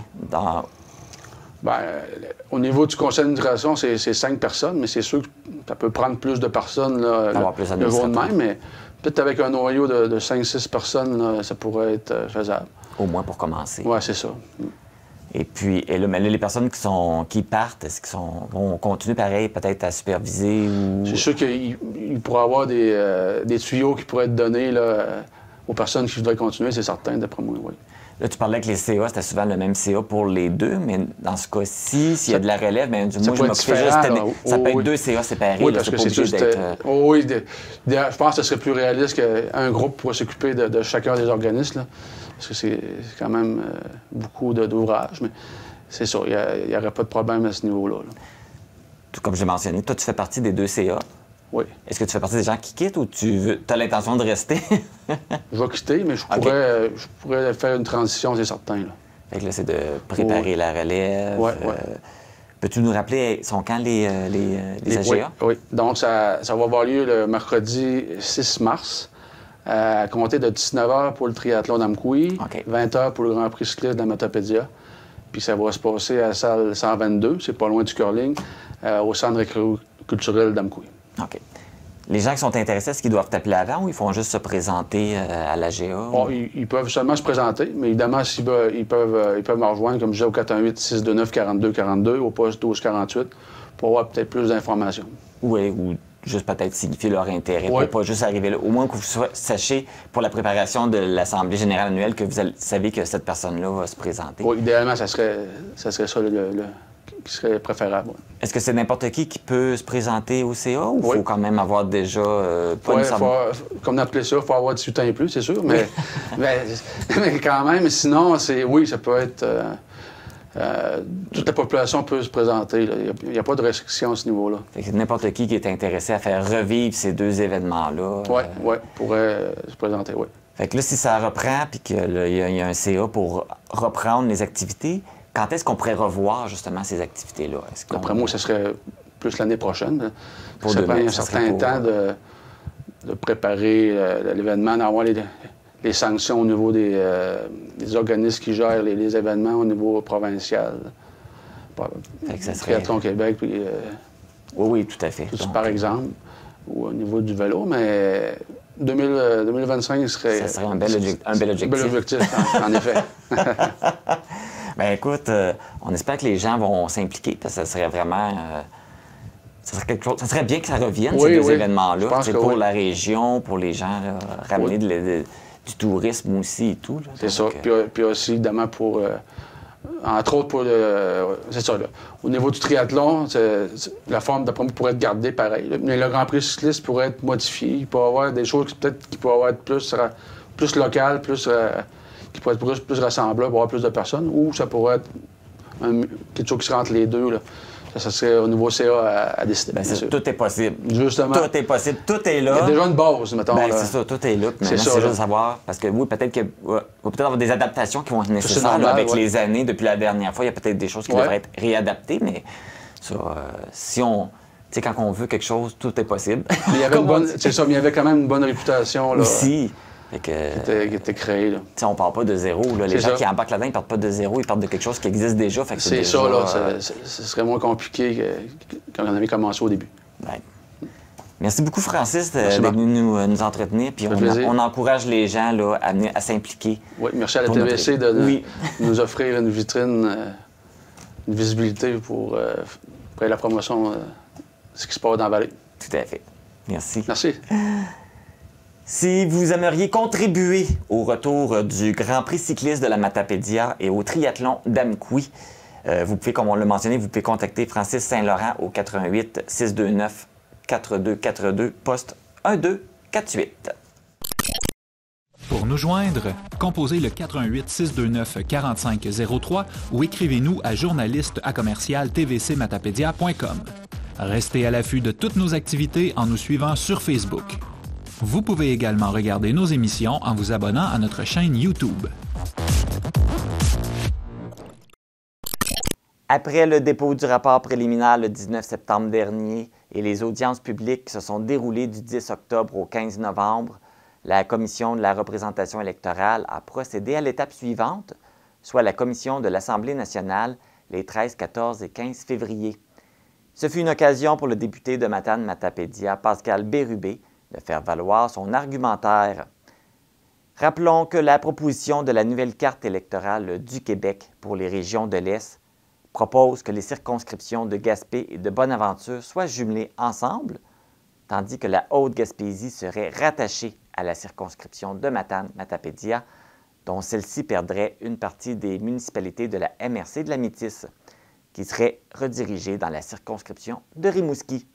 S5: Au niveau du conseil d'administration, c'est 5 personnes, mais c'est sûr que ça peut prendre plus de personnes là, le jour de même. Mais peut-être avec un noyau de 5-6 personnes, là, ça pourrait être faisable.
S1: Au moins pour commencer.
S5: Oui, c'est ça.
S1: Et puis, mais là, les personnes qui partent, est-ce qu'ils vont continuer pareil, peut-être à superviser ou...
S5: C'est sûr qu'il pourrait y avoir des tuyaux qui pourraient être donnés là, aux personnes qui voudraient continuer, c'est certain, d'après moi, oui.
S1: Là, tu parlais que les CA, c'était souvent le même CA pour les 2, mais dans ce cas-ci, s'il y a de la relève, bien, moi, je m'occupais juste... Ça peut être 2 CA séparés.
S5: Oui, parce que c'est juste... Oui, je pense que ce serait plus réaliste qu'un groupe pourrait s'occuper de chacun des organismes, là, parce que c'est quand même beaucoup d'ouvrages, mais c'est ça, il n'y aurait pas de problème à ce niveau-là. Là.
S1: Tout comme j'ai mentionné, toi, tu fais partie des 2 CA.
S5: Oui.
S1: Est-ce que tu fais partie des gens qui quittent ou tu as l'intention de rester?
S5: Je vais quitter, mais je pourrais faire une transition, c'est certain. Là.
S1: Fait que là, c'est de préparer la relève.
S5: Oui,
S1: peux-tu nous rappeler, sont quand les AGA?
S5: Oui. Donc, ça va avoir lieu le mercredi 6 mars, à compter de 19h pour le triathlon d'Amqui, 20h pour le Grand Prix cycliste de la Matapédia. Puis ça va se passer à la salle 122, c'est pas loin du curling, au centre culturel d'Amqui.
S1: OK. Les gens qui sont intéressés, est-ce qu'ils doivent t'appeler avant ou ils font juste se présenter à l'AGA?
S5: Bon, ils peuvent seulement se présenter, mais évidemment, ils peuvent me rejoindre, comme je disais, au 418-629-4242, au poste 1248, pour avoir peut-être plus d'informations.
S1: Oui, ou juste peut-être signifier leur intérêt, pour pas juste arriver là. Au moins que vous sachiez, pour la préparation de l'Assemblée générale annuelle, que vous savez que cette personne-là va se présenter.
S5: Oui, idéalement, ça serait ça qui serait préférable.
S1: Est-ce que c'est n'importe qui peut se présenter au CA ou il faut quand même avoir déjà... comme
S5: on appelait ça, il faut avoir 18 ans et plus, c'est sûr, mais, mais quand même, sinon, ça peut être... toute la population peut se présenter. Il n'y a pas de restriction à ce niveau-là.
S1: N'importe qui est intéressé à faire revivre ces 2 événements-là...
S5: Oui, pourrait se présenter, oui.
S1: Fait que là, si ça reprend puis qu'il y a un CA pour reprendre les activités, quand est-ce qu'on pourrait revoir justement ces activités-là?
S5: D'après moi, ce serait plus l'année prochaine.
S1: Pour
S5: ça prend un certain temps de préparer l'événement, d'avoir les sanctions au niveau des organismes qui gèrent les événements au niveau provincial. Triathlon Québec, puis...
S1: oui, tout à fait.
S5: Par exemple, ou au niveau du vélo, mais 2025 serait...
S1: Ça serait un bel objectif.
S5: Un bel objectif, en effet.
S1: Bien, écoute, on espère que les gens vont s'impliquer, parce que ça serait vraiment... ça serait bien que ça revienne, ces deux événements-là, pour la région, pour les gens, ramener du tourisme aussi et tout. Là.
S5: C'est ça. Puis aussi, évidemment, pour... entre autres, pour c'est ça, là. Au niveau du triathlon, la forme d'après moi pourrait être gardée pareil. Là. Mais le Grand Prix cycliste pourrait être modifié. Il peut y avoir des choses peut-être qui pourraient être plus locales, qui pourraient être plus rassemblables pour avoir plus de personnes, ou ça pourrait être quelque chose qui serait entre les deux. Là. Ça serait au niveau CA à décider.
S1: Bien, tout est possible.
S5: Justement.
S1: Tout est possible. Tout est là.
S5: Il y a déjà une base, mettons.
S1: Bien, c'est ça, tout est là. Maintenant, c'est juste de savoir. Parce que oui, peut-être qu'il va peut-être avoir des adaptations qui vont être nécessaires normal, avec les années depuis la dernière fois. Il y a peut-être des choses qui devraient être réadaptées, mais ça, si on. Tu sais, quand on veut quelque chose, tout est possible.
S5: Il y avait c'est ça, mais il y avait quand même une bonne réputation. Là,
S1: aussi.
S5: Qui était créé.
S1: On ne part pas de zéro. Là. Les gens qui embarquent là-dedans, ils ne partent pas de zéro, ils partent de quelque chose qui existe déjà.
S5: C'est ça, là. Ce serait moins compliqué quand on avait commencé au début.
S1: Ouais. Merci beaucoup, Francis, d'être venu nous entretenir. Puis on encourage les gens là, à s'impliquer.
S5: Oui, merci à la TVC de nous offrir une vitrine, une visibilité pour la promotion de ce qui se passe dans la vallée.
S1: Tout à fait. Merci.
S5: Merci.
S1: Si vous aimeriez contribuer au retour du Grand Prix cycliste de la Matapédia et au triathlon d'Amkoui, vous pouvez, comme on l'a mentionné, vous pouvez contacter Francis Saint-Laurent au 88 629 4242 poste 1248.
S6: Pour nous joindre, composez le 88 629 4503 ou écrivez-nous à journaliste@tvcmatapedia.com. Restez à l'affût de toutes nos activités en nous suivant sur Facebook. Vous pouvez également regarder nos émissions en vous abonnant à notre chaîne YouTube.
S1: Après le dépôt du rapport préliminaire le 19 septembre dernier et les audiences publiques qui se sont déroulées du 10 octobre au 15 novembre, la Commission de la représentation électorale a procédé à l'étape suivante, soit la Commission de l'Assemblée nationale les 13, 14 et 15 février. Ce fut une occasion pour le député de Matane-Matapédia, Pascal Bérubé, de faire valoir son argumentaire. Rappelons que la proposition de la nouvelle carte électorale du Québec pour les régions de l'Est propose que les circonscriptions de Gaspé et de Bonaventure soient jumelées ensemble, tandis que la Haute-Gaspésie serait rattachée à la circonscription de Matane-Matapédia, dont celle-ci perdrait une partie des municipalités de la MRC de la Métisse, qui serait redirigée dans la circonscription de Rimouski.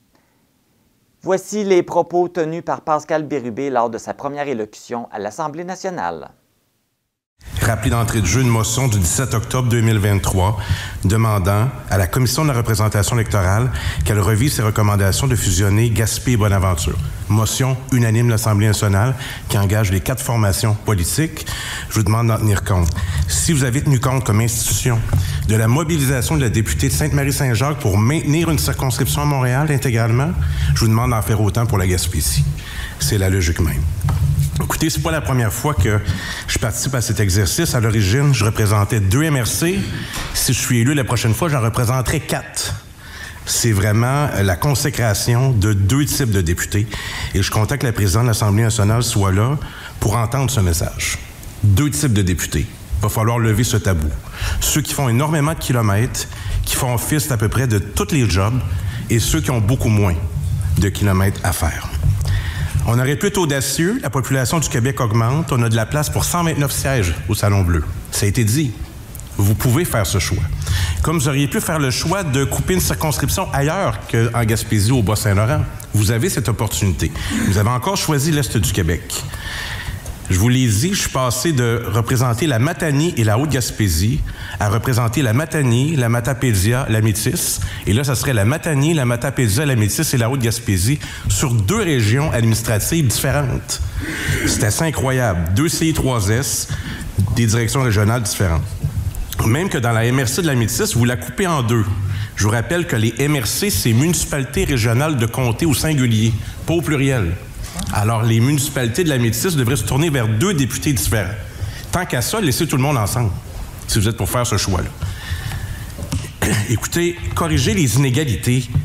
S1: Voici les propos tenus par Pascal Bérubé lors de sa première élocution à l'Assemblée nationale.
S7: Rappelé d'entrée de jeu une motion du 17 octobre 2023 demandant à la Commission de la représentation électorale qu'elle revise ses recommandations de fusionner Gaspé et Bonaventure. Motion unanime de l'Assemblée nationale qui engage les 4 formations politiques. Je vous demande d'en tenir compte. Si vous avez tenu compte comme institution de la mobilisation de la députée de Sainte-Marie-Saint-Jacques pour maintenir une circonscription à Montréal intégralement, je vous demande d'en faire autant pour la Gaspésie. C'est la logique même. Écoutez, c'est pas la première fois que je participe à cet exercice. À l'origine, je représentais 2 MRC. Si je suis élu la prochaine fois, j'en représenterai 4. C'est vraiment la consécration de 2 types de députés. Et je suis content que la présidente de l'Assemblée nationale soit là pour entendre ce message. 2 types de députés. Il va falloir lever ce tabou. Ceux qui font énormément de kilomètres, qui font office à peu près de tous les jobs, et ceux qui ont beaucoup moins de kilomètres à faire. On aurait pu être audacieux, la population du Québec augmente, on a de la place pour 129 sièges au Salon Bleu. Ça a été dit. Vous pouvez faire ce choix. Comme vous auriez pu faire le choix de couper une circonscription ailleurs qu'en Gaspésie ou au Bas-Saint-Laurent. Vous avez cette opportunité. Vous avez encore choisi l'Est du Québec. Je vous l'ai dit, je suis passé de représenter la Matanie et la Haute-Gaspésie à représenter la Matanie, la Matapédia, la Métisse. Et là, ça serait la Matanie, la Matapédia, la Métisse et la Haute-Gaspésie sur 2 régions administratives différentes. C'est assez incroyable. 2 CI3S, des directions régionales différentes. Même que dans la MRC de la Métisse, vous la coupez en 2. Je vous rappelle que les MRC, c'est municipalités régionales de comté au singulier, pas au pluriel. Alors, les municipalités de la Métisse devraient se tourner vers 2 députés différents. Tant qu'à ça, laissez tout le monde ensemble, si vous êtes pour faire ce choix-là. Écoutez, corriger les inégalités,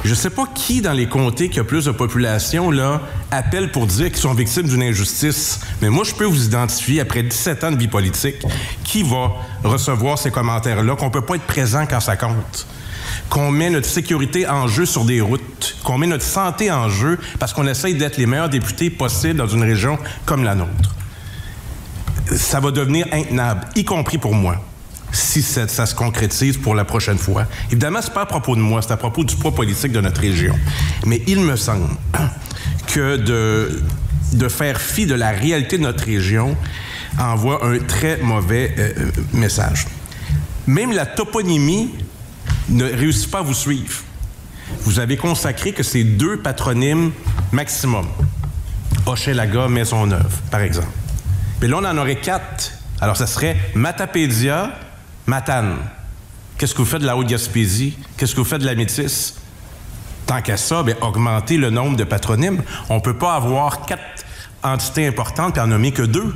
S7: Je ne sais pas qui dans les comtés qui a plus de population là, appelle pour dire qu'ils sont victimes d'une injustice, mais moi, je peux vous identifier, après 17 ans de vie politique, qui va recevoir ces commentaires-là, qu'on ne peut pas être présent quand ça compte, qu'on met notre sécurité en jeu sur des routes, qu'on met notre santé en jeu parce qu'on essaye d'être les meilleurs députés possibles dans une région comme la nôtre. Ça va devenir intenable, y compris pour moi, si ça se concrétise pour la prochaine fois. Évidemment, c'est pas à propos de moi, c'est à propos du poids politique de notre région. Mais il me semble que de faire fi de la réalité de notre région envoie un très mauvais message. Même la toponymie ne réussit pas à vous suivre. Vous avez consacré que c'est 2 patronymes maximum. Hochelaga, Maisonneuve, par exemple. Mais là, on en aurait 4. Alors, ça serait Matapédia, Matane. Qu'est-ce que vous faites de la Haute-Gaspésie? Qu'est-ce que vous faites de la Métis? Tant qu'à ça, bien, augmenter le nombre de patronymes. On ne peut pas avoir 4 entités importantes et en nommer que 2.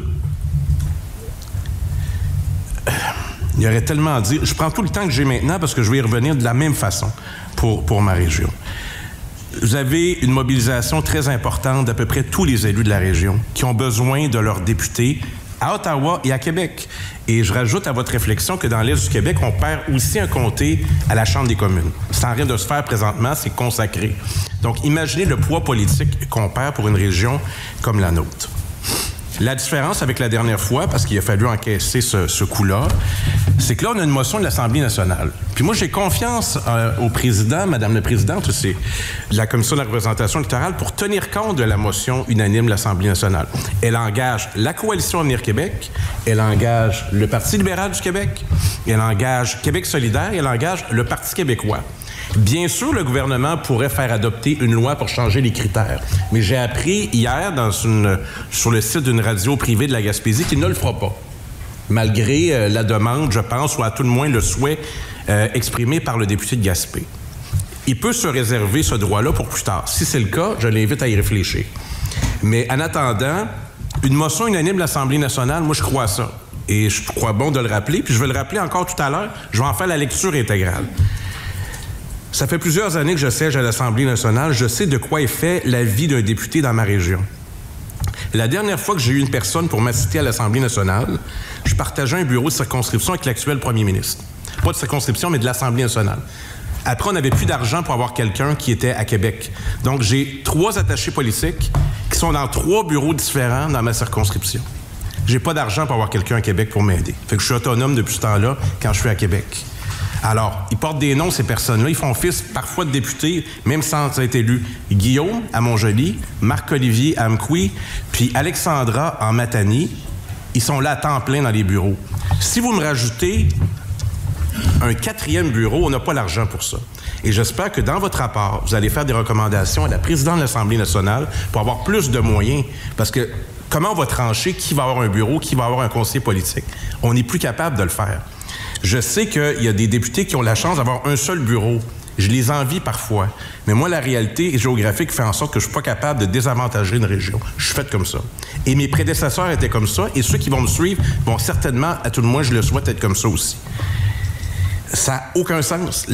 S7: Il y aurait tellement à dire. Je prends tout le temps que j'ai maintenant parce que je vais y revenir de la même façon pour ma région. Vous avez une mobilisation très importante d'à peu près tous les élus de la région qui ont besoin de leurs députés à Ottawa et à Québec. Et je rajoute à votre réflexion que dans l'Est du Québec, on perd aussi un comté à la Chambre des communes. C'est en train de se faire présentement, c'est consacré. Donc, imaginez le poids politique qu'on perd pour une région comme la nôtre. La différence avec la dernière fois, parce qu'il a fallu encaisser ce coup-là, c'est que là, on a une motion de l'Assemblée nationale. Puis moi, j'ai confiance au président, Madame la présidente de la Commission de la représentation électorale pour tenir compte de la motion unanime de l'Assemblée nationale. Elle engage la Coalition Avenir Québec, elle engage le Parti libéral du Québec, elle engage Québec solidaire, elle engage le Parti québécois. Bien sûr, le gouvernement pourrait faire adopter une loi pour changer les critères. Mais j'ai appris hier sur le site d'une radio privée de la Gaspésie qu'il ne le fera pas. Malgré la demande, je pense, ou à tout le moins le souhait exprimé par le député de Gaspé. Il peut se réserver ce droit-là pour plus tard. Si c'est le cas, je l'invite à y réfléchir. Mais en attendant, une motion unanime de l'Assemblée nationale, moi, je crois à ça. Et je crois bon de le rappeler, puis je vais le rappeler encore tout à l'heure. Je vais en faire la lecture intégrale. Ça fait plusieurs années que je siège à l'Assemblée nationale. Je sais de quoi est fait la vie d'un député dans ma région. La dernière fois que j'ai eu une personne pour m'assister à l'Assemblée nationale, je partageais un bureau de circonscription avec l'actuel premier ministre. Pas de circonscription, mais de l'Assemblée nationale. Après, on n'avait plus d'argent pour avoir quelqu'un qui était à Québec. Donc, j'ai 3 attachés politiques qui sont dans 3 bureaux différents dans ma circonscription. J'ai pas d'argent pour avoir quelqu'un à Québec pour m'aider. Fait que je suis autonome depuis ce temps-là quand je suis à Québec. Alors, ils portent des noms, ces personnes-là. Ils font office parfois de députés, même sans être élus. Guillaume, à Montjoly, Marc-Olivier, à Amqui, puis Alexandra, en Matanie. Ils sont là à temps plein dans les bureaux. Si vous me rajoutez un 4e bureau, on n'a pas l'argent pour ça. Et j'espère que dans votre rapport, vous allez faire des recommandations à la présidente de l'Assemblée nationale pour avoir plus de moyens. Parce que comment on va trancher qui va avoir un bureau, qui va avoir un conseiller politique? On n'est plus capable de le faire. Je sais qu'il y a des députés qui ont la chance d'avoir un seul bureau. Je les envie parfois. Mais moi, la réalité géographique fait en sorte que je ne suis pas capable de désavantager une région. Je suis fait comme ça. Et mes prédécesseurs étaient comme ça. Et ceux qui vont me suivre vont certainement, à tout le moins, je le souhaite, être comme ça aussi. Ça n'a aucun sens.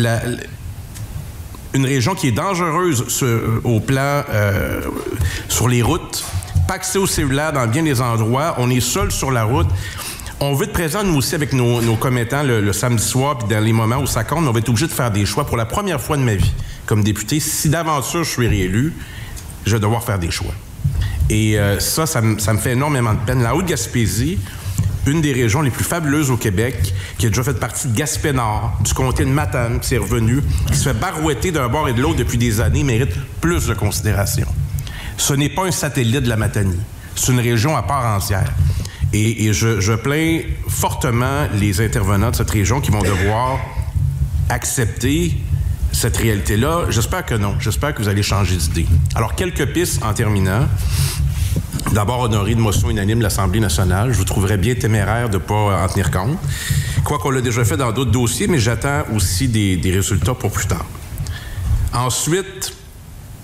S7: Une région qui est dangereuse au plan sur les routes, pas accès au cellulaire dans bien des endroits, on est seul sur la route. On veut être présent, nous aussi, avec nos commettants le samedi soir, puis dans les moments où ça compte, on va être obligé de faire des choix pour la première fois de ma vie comme député. Si d'aventure je suis réélu, je vais devoir faire des choix. Et ça me fait énormément de peine. La Haute-Gaspésie, une des régions les plus fabuleuses au Québec, qui a déjà fait partie de Gaspé-Nord, du comté de Matane, qui s'est revenu, qui se fait barouetter d'un bord et de l'autre depuis des années, mérite plus de considération. Ce n'est pas un satellite de la Matanie. C'est une région à part entière. Et je plains fortement les intervenants de cette région qui vont devoir accepter cette réalité-là. J'espère que non. J'espère que vous allez changer d'idée. Alors, quelques pistes en terminant. D'abord, honorer de motion unanime de l'Assemblée nationale. Je vous trouverais bien téméraire de ne pas en tenir compte. Quoi qu'on l'a déjà fait dans d'autres dossiers, mais j'attends aussi des résultats pour plus tard. Ensuite,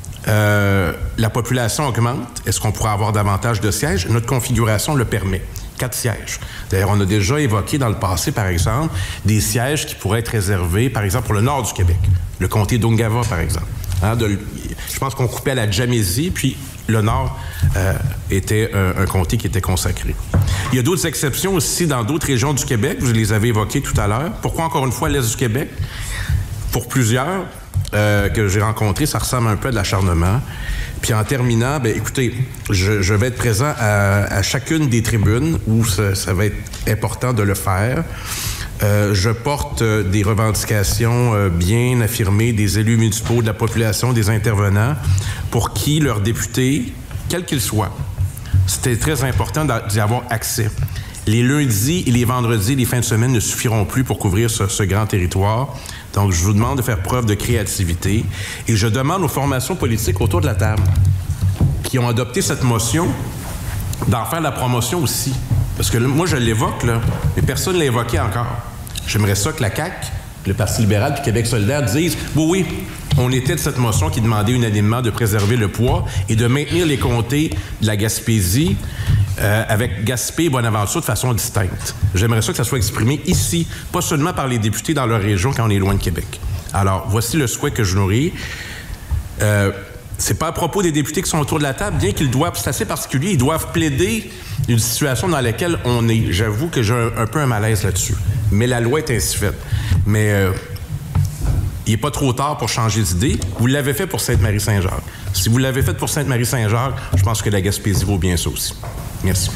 S7: la population augmente. Est-ce qu'on pourra avoir davantage de sièges? Notre configuration le permet. 4 sièges. D'ailleurs, on a déjà évoqué dans le passé, par exemple, des sièges qui pourraient être réservés, par exemple, pour le nord du Québec, le comté d'Ungava, par exemple. Je pense qu'on coupait à la Jamésie, puis le nord était un comté qui était consacré. Il y a d'autres exceptions aussi dans d'autres régions du Québec, vous les avez évoquées tout à l'heure. Pourquoi, encore une fois, l'Est du Québec? Pour plusieurs que j'ai rencontrés, ça ressemble un peu à de l'acharnement. Puis en terminant, bien, écoutez, je vais être présent à chacune des tribunes où ça va être important de le faire. Je porte des revendications bien affirmées des élus municipaux, de la population, des intervenants, pour qui leurs députés, quels qu'ils soient, c'était très important d'y avoir accès. Les lundis et les vendredis, les fins de semaine ne suffiront plus pour couvrir ce grand territoire. Donc, je vous demande de faire preuve de créativité et je demande aux formations politiques autour de la table qui ont adopté cette motion d'en faire la promotion aussi. Parce que là, moi, je l'évoque, là, mais personne ne l'a évoqué encore. J'aimerais ça que la CAQ, le Parti libéral puis Québec solidaire disent « Oui, on était de cette motion qui demandait unanimement de préserver le poids et de maintenir les comtés de la Gaspésie avec Gaspé et Bonaventure de façon distincte. » J'aimerais ça que ça soit exprimé ici, pas seulement par les députés dans leur région quand on est loin de Québec. Alors, voici le souhait que je nourris. C'est pas à propos des députés qui sont autour de la table, bien qu'ils doivent, c'est assez particulier, ils doivent plaider une situation dans laquelle on est. J'avoue que j'ai un peu un malaise là-dessus. Mais la loi est ainsi faite. Mais il n'est pas trop tard pour changer d'idée. Vous l'avez fait pour Sainte-Marie-Saint-Jacques. Si vous l'avez fait pour Sainte-Marie-Saint-Jacques, je pense que la Gaspésie vaut bien ça aussi. Merci.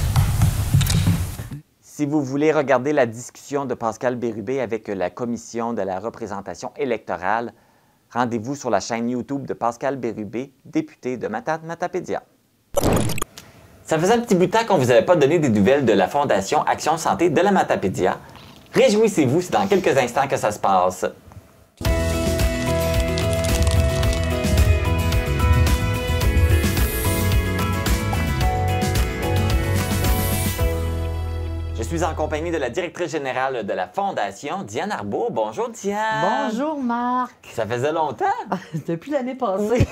S1: Si vous voulez regarder la discussion de Pascal Bérubé avec la Commission de la représentation électorale, rendez-vous sur la chaîne YouTube de Pascal Bérubé, député de Matapédia. Ça faisait un petit bout de temps qu'on ne vous avait pas donné des nouvelles de la Fondation Action Santé de la Matapédia. Réjouissez-vous, c'est dans quelques instants que ça se passe. Je suis en compagnie de la directrice générale de la Fondation, Diane Arbault. Bonjour, Diane.
S8: Bonjour, Marc.
S1: Ça faisait longtemps?
S8: Depuis l'année passée.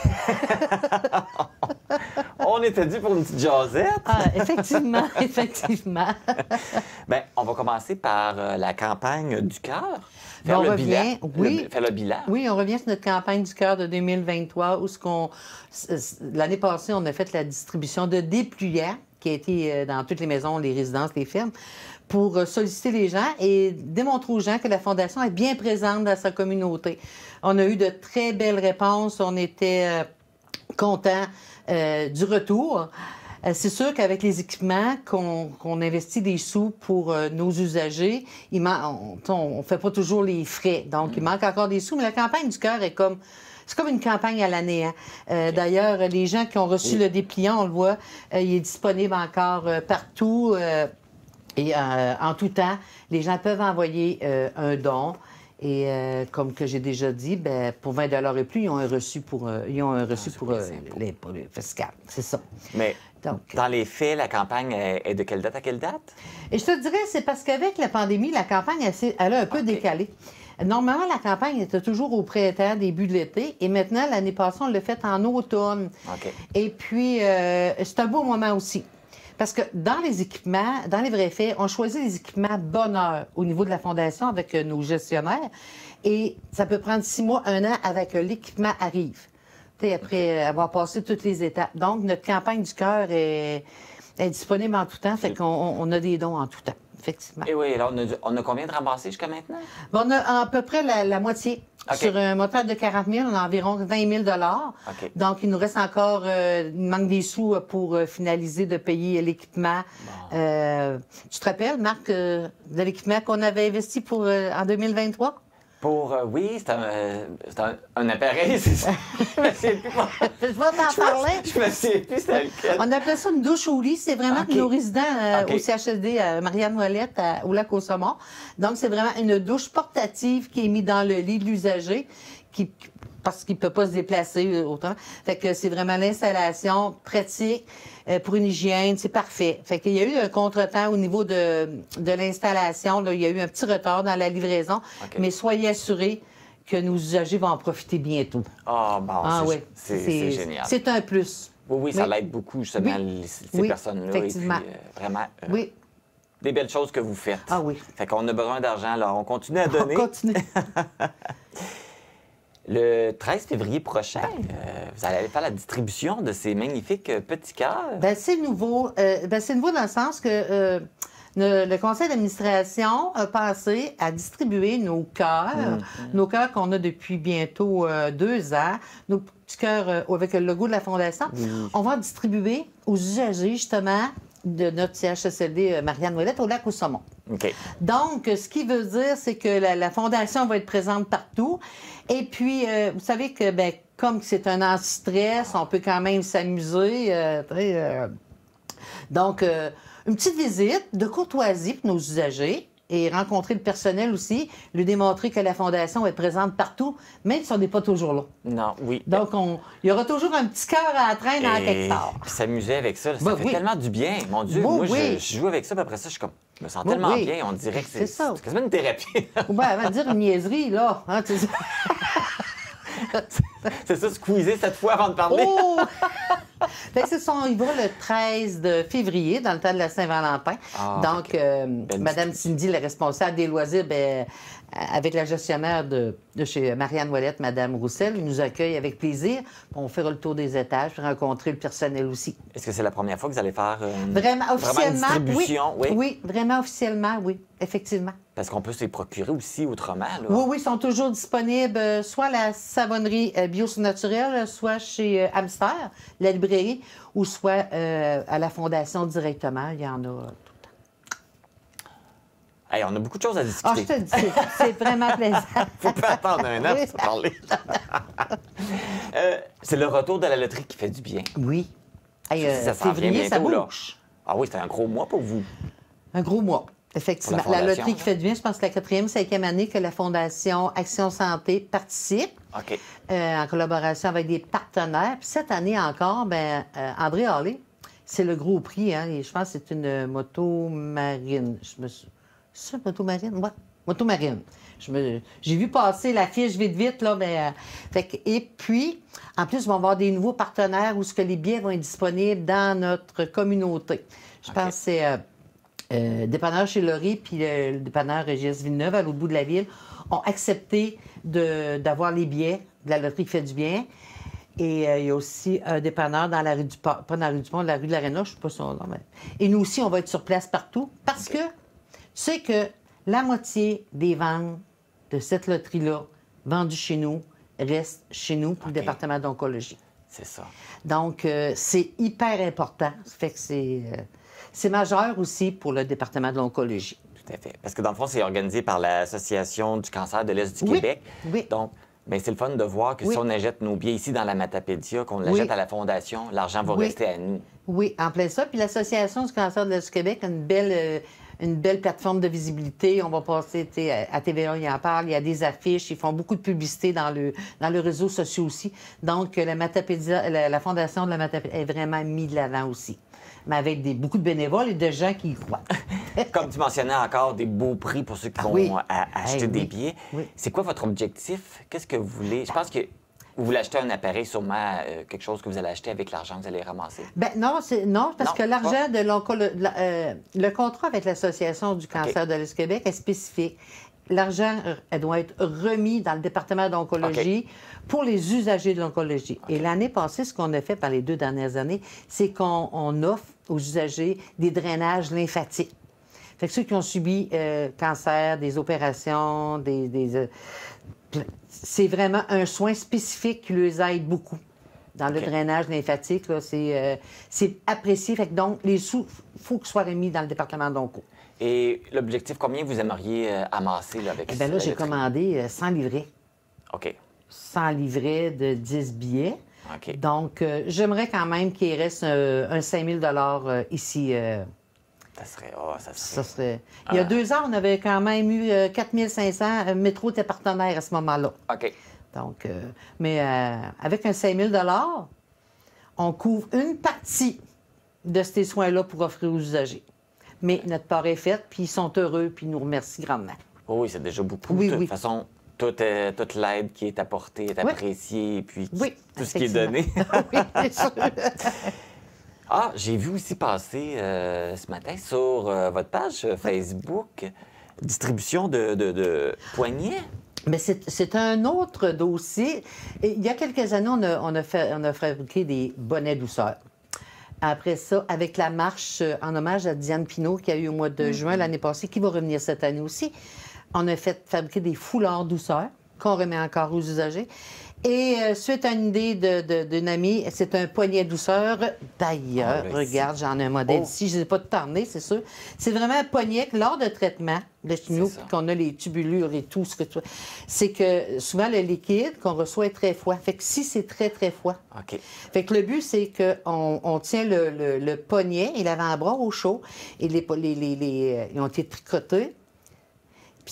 S1: On était dû pour une petite jasette.
S8: Effectivement, effectivement.
S1: Bien, on va commencer par la campagne du cœur.
S8: On revient, oui.
S1: Faire le bilan.
S8: Oui, on revient sur notre campagne du cœur de 2023 où l'année passée, on a fait la distribution de dépliants qui a été dans toutes les maisons, les résidences, les fermes, pour solliciter les gens et démontrer aux gens que la Fondation est bien présente dans sa communauté. On a eu de très belles réponses. On était contents du retour. C'est sûr qu'avec les équipements qu'on investit des sous pour nos usagers, on fait pas toujours les frais. Donc, il manque encore des sous. Mais la campagne du cœur est comme... C'est comme une campagne à l'année. Hein? D'ailleurs, les gens qui ont reçu le dépliant, on le voit, il est disponible encore partout et en tout temps. Les gens peuvent envoyer un don. Et comme que j'ai déjà dit, ben, pour 20 $ et plus, ils ont un reçu pour les fiscales. C'est ça.
S1: Mais donc, dans les faits, la campagne est de quelle date à quelle date?
S8: Et je te dirais, c'est parce qu'avec la pandémie, la campagne, elle a un peu décalé. Normalement, la campagne était toujours au printemps, début de l'été. Et maintenant, l'année passée, on l'a fait en automne.
S1: Okay.
S8: Et puis, c'est un beau moment aussi. Parce que dans les équipements, dans les vrais faits, on choisit les équipements bonheur au niveau de la Fondation avec nos gestionnaires. Et ça peut prendre 6 mois, 1 an avec l'équipement arrive. Après avoir passé toutes les étapes. Donc, notre campagne du cœur est disponible en tout temps. Fait qu'on a des dons en tout temps. Effectivement.
S1: Et oui, alors on a combien de ramassés jusqu'à maintenant?
S8: Bon, on a à peu près la moitié. Okay. Sur un montant de 40 000, on a environ 20 000
S1: Okay.
S8: Donc, il nous reste encore, il manque des sous pour finaliser de payer l'équipement. Bon. Tu te rappelles, Marc, de l'équipement qu'on avait investi pour en 2023?
S1: Oui, c'est un appareil, c'est ça. Je me souviens plus.
S8: Je vais t'en parler.
S1: Je me souviens plus, c'était lequel.
S8: On appelait ça une douche au lit. C'est vraiment nos résidents au CHSD Marianne-Ouellette au Lac-aux-Saumons. Donc, c'est vraiment une douche portative qui est mise dans le lit de l'usager parce qu'il ne peut pas se déplacer autant. Fait que c'est vraiment l'installation pratique pour une hygiène, c'est parfait. Fait qu'il y a eu un contretemps au niveau de l'installation. Il y a eu un petit retard dans la livraison, mais soyez assurés que nos usagers vont en profiter bientôt.
S1: C'est génial.
S8: C'est un plus.
S1: Oui, ça l'aide beaucoup, justement, ces personnes-là.
S8: Effectivement.
S1: Et puis, vraiment...
S8: Oui.
S1: des belles choses que vous faites.
S8: Ah oui.
S1: Fait qu'on a besoin d'argent, alors on continue à donner.
S8: On continue.
S1: Le 13 février prochain, vous allez aller faire la distribution de ces magnifiques petits cœurs.
S8: Ben, c'est nouveau. C'est nouveau dans le sens que le conseil d'administration a pensé à distribuer nos cœurs qu'on a depuis bientôt 2 ans, nos petits cœurs avec le logo de la Fondation. On va en distribuer aux usagers, justement, de notre CHSLD Marianne Ouellette au Lac-aux-Saumons.
S1: OK.
S8: Donc, ce qui veut dire, c'est que la Fondation va être présente partout. Et puis, vous savez que, comme c'est un anti-stress, on peut quand même s'amuser. Donc, une petite visite de courtoisie pour nos usagers et rencontrer le personnel aussi, lui démontrer que la Fondation va être présente partout, même si on n'est pas toujours là.
S1: Non, oui.
S8: Donc, il y aura toujours un petit cœur à la traîne en quelque part.
S1: Puis s'amuser avec ça, ça fait tellement du bien. Mon Dieu, moi, je joue avec ça, puis après ça, je me sens tellement bien. On dirait que c'est quasiment une thérapie.
S8: Ou bien, avant de dire une niaiserie, là. Hein,
S1: c'est ça, squeezer cette fois avant de parler.
S8: Oh! Fait que il va le 13 de février, dans le temps de la Saint-Valentin. Donc, Mme Cindy, la responsable des loisirs, avec la gestionnaire de chez Marianne Ouellette, Mme Roussel, nous accueille avec plaisir. On fera le tour des étages, puis rencontrer le personnel aussi.
S1: Est-ce que c'est la première fois que vous allez faire
S8: vraiment officiellement,
S1: une distribution?
S8: Oui, vraiment officiellement, oui, effectivement.
S1: Parce qu'on peut se les procurer aussi autrement, là.
S8: Oui, ils sont toujours disponibles, soit à la savonnerie bio-naturelle, soit chez Hamster, la librairie, ou soit à la Fondation directement. Il y en a tout le temps.
S1: Hey, on a beaucoup de choses à discuter.
S8: Ah, je te dis, c'est vraiment plaisant.
S1: Faut pas attendre un an pour se parler. C'est le retour de la loterie qui fait du bien.
S8: Oui. Hey,
S1: ça s'en vient
S8: février, ça
S1: bientôt,
S8: bouge.
S1: Ah oui, c'est un gros mois pour vous.
S8: Un gros mois, effectivement. La loterie qui fait du bien, je pense que c'est la 4e, 5e année que la Fondation Action Santé participe.
S1: OK.
S8: En collaboration avec des partenaires. Puis cette année encore, André Hallé, c'est le gros prix. Hein, et je pense que c'est une moto marine. C'est une moto marine? Oui, moto marine. J'ai vu passer la fiche vite, là. Et puis, en plus, on va avoir des nouveaux partenaires où les billets vont être disponibles dans notre communauté. Je pense que c'est dépanneur chez Laurie puis le dépanneur Régis Villeneuve, à l'autre bout de la ville, ont accepté d'avoir les billets de la loterie qui fait du bien. Et il y a aussi un dépanneur dans la rue du Pont, pas dans la rue du Pont, la rue de l'Aréna, je ne sais pas son nom. Et nous aussi, on va être sur place partout parce que tu sais que la moitié des ventes de cette loterie-là, vendues chez nous, restent chez nous pour le département d'oncologie.
S1: C'est ça.
S8: Donc, c'est hyper important. Ça fait que c'est majeur aussi pour le département de l'oncologie.
S1: Tout à fait. Parce que dans le fond, c'est organisé par l'Association du cancer de l'Est du Québec.
S8: Oui.
S1: Donc, c'est le fun de voir que si on achète nos billets ici dans la Matapédia, qu'on l'achète à la Fondation, l'argent va rester à nous. Oui,
S8: en plein ça. Puis l'Association du cancer de l'Est du Québec a une belle plateforme de visibilité. On va passer, à TVA, ils en parlent. Il y a des affiches. Ils font beaucoup de publicité dans le réseau social aussi. Donc, la Fondation de la Matapédia est vraiment mise de l'avant aussi. Mais avec beaucoup de bénévoles et de gens qui y croient.
S1: Comme tu mentionnais encore, des beaux prix pour ceux qui vont acheter des billets.
S8: Oui.
S1: C'est quoi votre objectif? Qu'est-ce que vous voulez? Je pense que vous voulez acheter un appareil, sûrement quelque chose que vous allez acheter avec l'argent que vous allez ramasser.
S8: Non, parce que l'argent de le contrat avec l'Association du cancer de l'Est du Québec est spécifique. L'argent doit être remis dans le département d'oncologie pour les usagers de l'oncologie. Et l'année passée, ce qu'on a fait par les 2 dernières années, c'est qu'on offre aux usagers des drainages lymphatiques. Fait que ceux qui ont subi cancer, des opérations, c'est vraiment un soin spécifique qui les aide beaucoup. Dans le drainage lymphatique, c'est apprécié. Fait que donc, les sous, il faut qu'ils soient remis dans le département d'onco.
S1: Et l'objectif, combien vous aimeriez amasser là, avec ça?
S8: Là, j'ai commandé 100 livrets.
S1: OK.
S8: 100 livrets de 10 billets.
S1: OK.
S8: Donc, j'aimerais quand même qu'il reste un 5 000 ici. Ça serait... Il y a 2 ans, on avait quand même eu 4 500. Métro était partenaire à ce moment-là.
S1: OK.
S8: Donc, mais avec un 5 000 on couvre une partie de ces soins-là pour offrir aux usagers. Mais notre part est faite, puis ils sont heureux, puis ils nous remercient grandement.
S1: Oui, c'est déjà beaucoup.
S8: Oui,
S1: de toute façon, toute l'aide qui est apportée est appréciée, puis tout ce qui est donné.
S8: Oui, bien sûr.
S1: Ah, j'ai vu aussi passer ce matin sur votre page Facebook, distribution de poignets.
S8: Mais c'est un autre dossier. Et il y a quelques années, on a fabriqué des bonnets douceur. Après ça, avec la marche en hommage à Diane Pinault qui a eu au mois de juin l'année passée, qui va revenir cette année aussi, on a fait fabriquer des foulards douceur qu'on remet encore aux usagers. Et suite à une idée d'une amie, c'est un poignet douceur. D'ailleurs, regarde, j'en ai un modèle ici. Je ne sais pas de parler, c'est sûr. C'est vraiment un poignet que lors de traitement de chimio, qu'on a les tubulures et tout ce que tu vois, c'est que souvent le liquide qu'on reçoit est très froid. Fait que si c'est très, très froid.
S1: OK.
S8: Fait que le but, c'est qu'on tient le poignet et l'avant-bras au chaud et ils ont été tricotés. Puis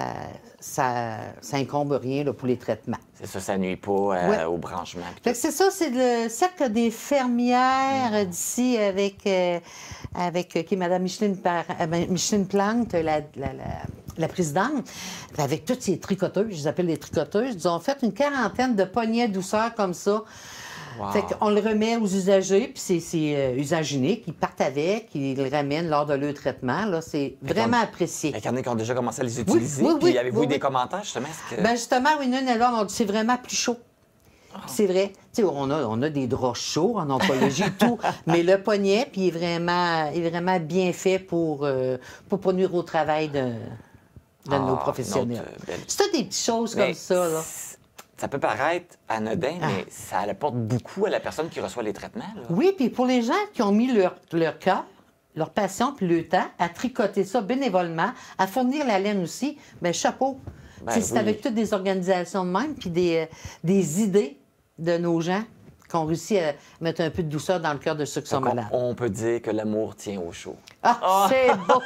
S8: ça incombe rien là, pour les traitements.
S1: C'est ça, ça nuit pas au branchement.
S8: Fait que c'est ça, c'est le cercle des fermières d'ici avec qui est Mme Micheline Plante, la présidente, avec toutes ces tricoteuses, je les appelle les tricoteuses, ils ont fait une quarantaine de poignets douceur comme ça.
S1: Wow.
S8: Fait qu'on le remet aux usagers, puis c'est usage unique. Ils partent avec, ils le ramènent lors de leur traitement. Là, c'est vraiment apprécié.
S1: Il y en a qui ont déjà commencé à les utiliser.
S8: Oui,
S1: puis avez-vous eu des commentaires, justement?
S8: Ben justement, oui, nous, on a dit c'est vraiment plus chaud. C'est vrai. Tu sais, on a des draps chauds en oncologie et tout, mais le poignet, puis il est vraiment bien fait pour pas nuire au travail de nos professionnels. C'est des petites choses comme ça, là.
S1: Ça peut paraître anodin, mais ça apporte beaucoup à la personne qui reçoit les traitements. Là.
S8: Oui, puis pour les gens qui ont mis leur cœur, leur passion puis le temps à tricoter ça bénévolement, à fournir la laine aussi, bien, chapeau. C'est avec toutes des organisations de même puis des idées de nos gens qu'on réussit à mettre un peu de douceur dans le cœur de ceux qui sont malades.
S1: On peut dire que l'amour tient au chaud.
S8: Ah, c'est beau!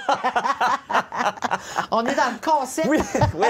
S8: On est dans le concept.
S1: Oui, oui.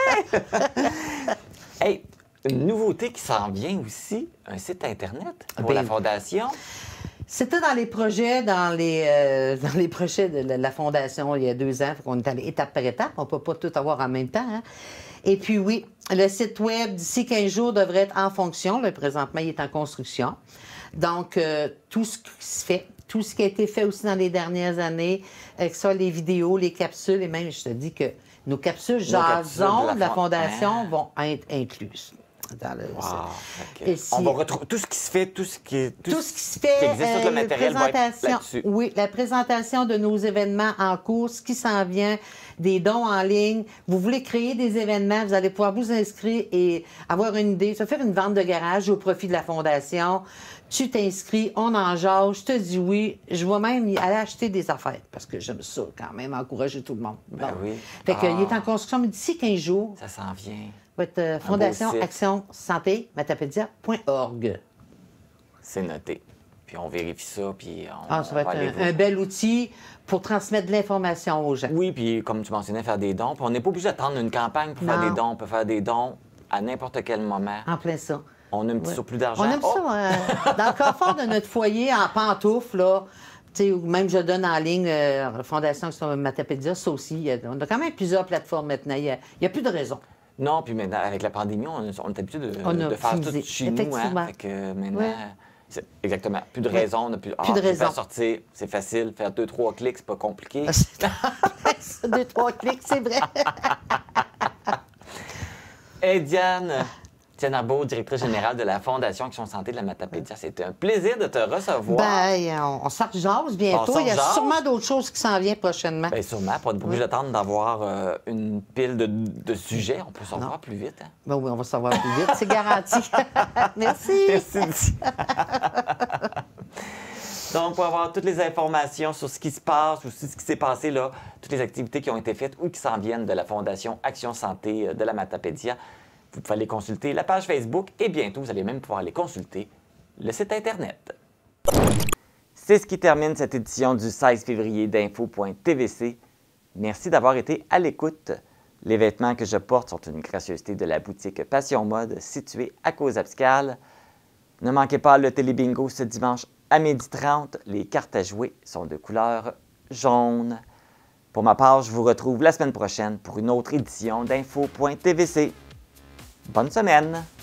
S1: Hey, une nouveauté qui s'en vient aussi, un site Internet pour la Fondation.
S8: C'était dans les projets, projets de la Fondation il y a 2 ans. On est allé étape par étape. On ne peut pas tout avoir en même temps. Hein? Et puis oui, le site Web, d'ici 15 jours, devrait être en fonction. Là, présentement, il est en construction. Donc, tout ce qui se fait, tout ce qui a été fait aussi dans les dernières années, que ça, les vidéos, les capsules, et même, je te dis que nos capsules jason de la Fondation vont être incluses. Dans le
S1: site. On va retrouver tout ce qui se fait, tout ce qui existe, tout le matériel va être là-dessus.
S8: Oui, la présentation de nos événements en cours, ce qui s'en vient, des dons en ligne. Vous voulez créer des événements, vous allez pouvoir vous inscrire et avoir une idée. Ça faire une vente de garage au profit de la Fondation. Tu t'inscris, on en jase, je te dis oui. Je vais même aller acheter des affaires parce que j'aime ça quand même, encourager tout le monde.
S1: Ben oui.
S8: Fait qu'il est en construction, mais d'ici 15 jours.
S1: Ça s'en vient.
S8: Votre Fondation Action Santé, matapédia.org.
S1: C'est noté. Puis on vérifie ça, puis on
S8: ça va être un bel outil pour transmettre de l'information aux gens.
S1: Oui, puis comme tu mentionnais, faire des dons. Puis on n'est pas obligé d'attendre une campagne pour faire des dons. On peut faire des dons à n'importe quel moment.
S8: En plein ça.
S1: On a un petit surplus d'argent.
S8: On aime ça. Dans le confort de notre foyer, en pantoufles, là, ou même je donne en ligne Fondation Action Matapédia, ça aussi. On a quand même plusieurs plateformes maintenant. Il n'y a plus de raison.
S1: Non, puis maintenant, avec la pandémie, on est habitué de faire tout chez nous. Hein? Fait que maintenant, exactement. Plus de raison. On n'a plus de raison. Faire sortir, c'est facile. Faire 2-3 clics, c'est pas compliqué.
S8: 2-3 clics, c'est vrai.
S1: Hey, Diane Arbeau, directrice générale de la Fondation Action Santé de la Matapédia. C'était un plaisir de te recevoir.
S8: Ben, on s'en jase bientôt. Il y a sûrement d'autres choses qui s'en viennent prochainement.
S1: Bien, sûrement. Pas obligé d'attendre d'avoir une pile de sujets. On peut s'en voir plus vite. Hein?
S8: Ben oui, on va s'en voir plus vite. C'est garanti. Merci.
S1: Merci. Donc, pour avoir toutes les informations sur ce qui se passe ou sur ce qui s'est passé, là, toutes les activités qui ont été faites ou qui s'en viennent de la Fondation Action Santé de la Matapédia, vous pouvez aller consulter la page Facebook et bientôt, vous allez même pouvoir aller consulter le site Internet. C'est ce qui termine cette édition du 16 février d'Info.tvc. Merci d'avoir été à l'écoute. Les vêtements que je porte sont une gracieuseté de la boutique Passion Mode située à Cause-Abscale. Ne manquez pas le télébingo ce dimanche à 12h30. Les cartes à jouer sont de couleur jaune. Pour ma part, je vous retrouve la semaine prochaine pour une autre édition d'Info.tvc. Bonne semaine!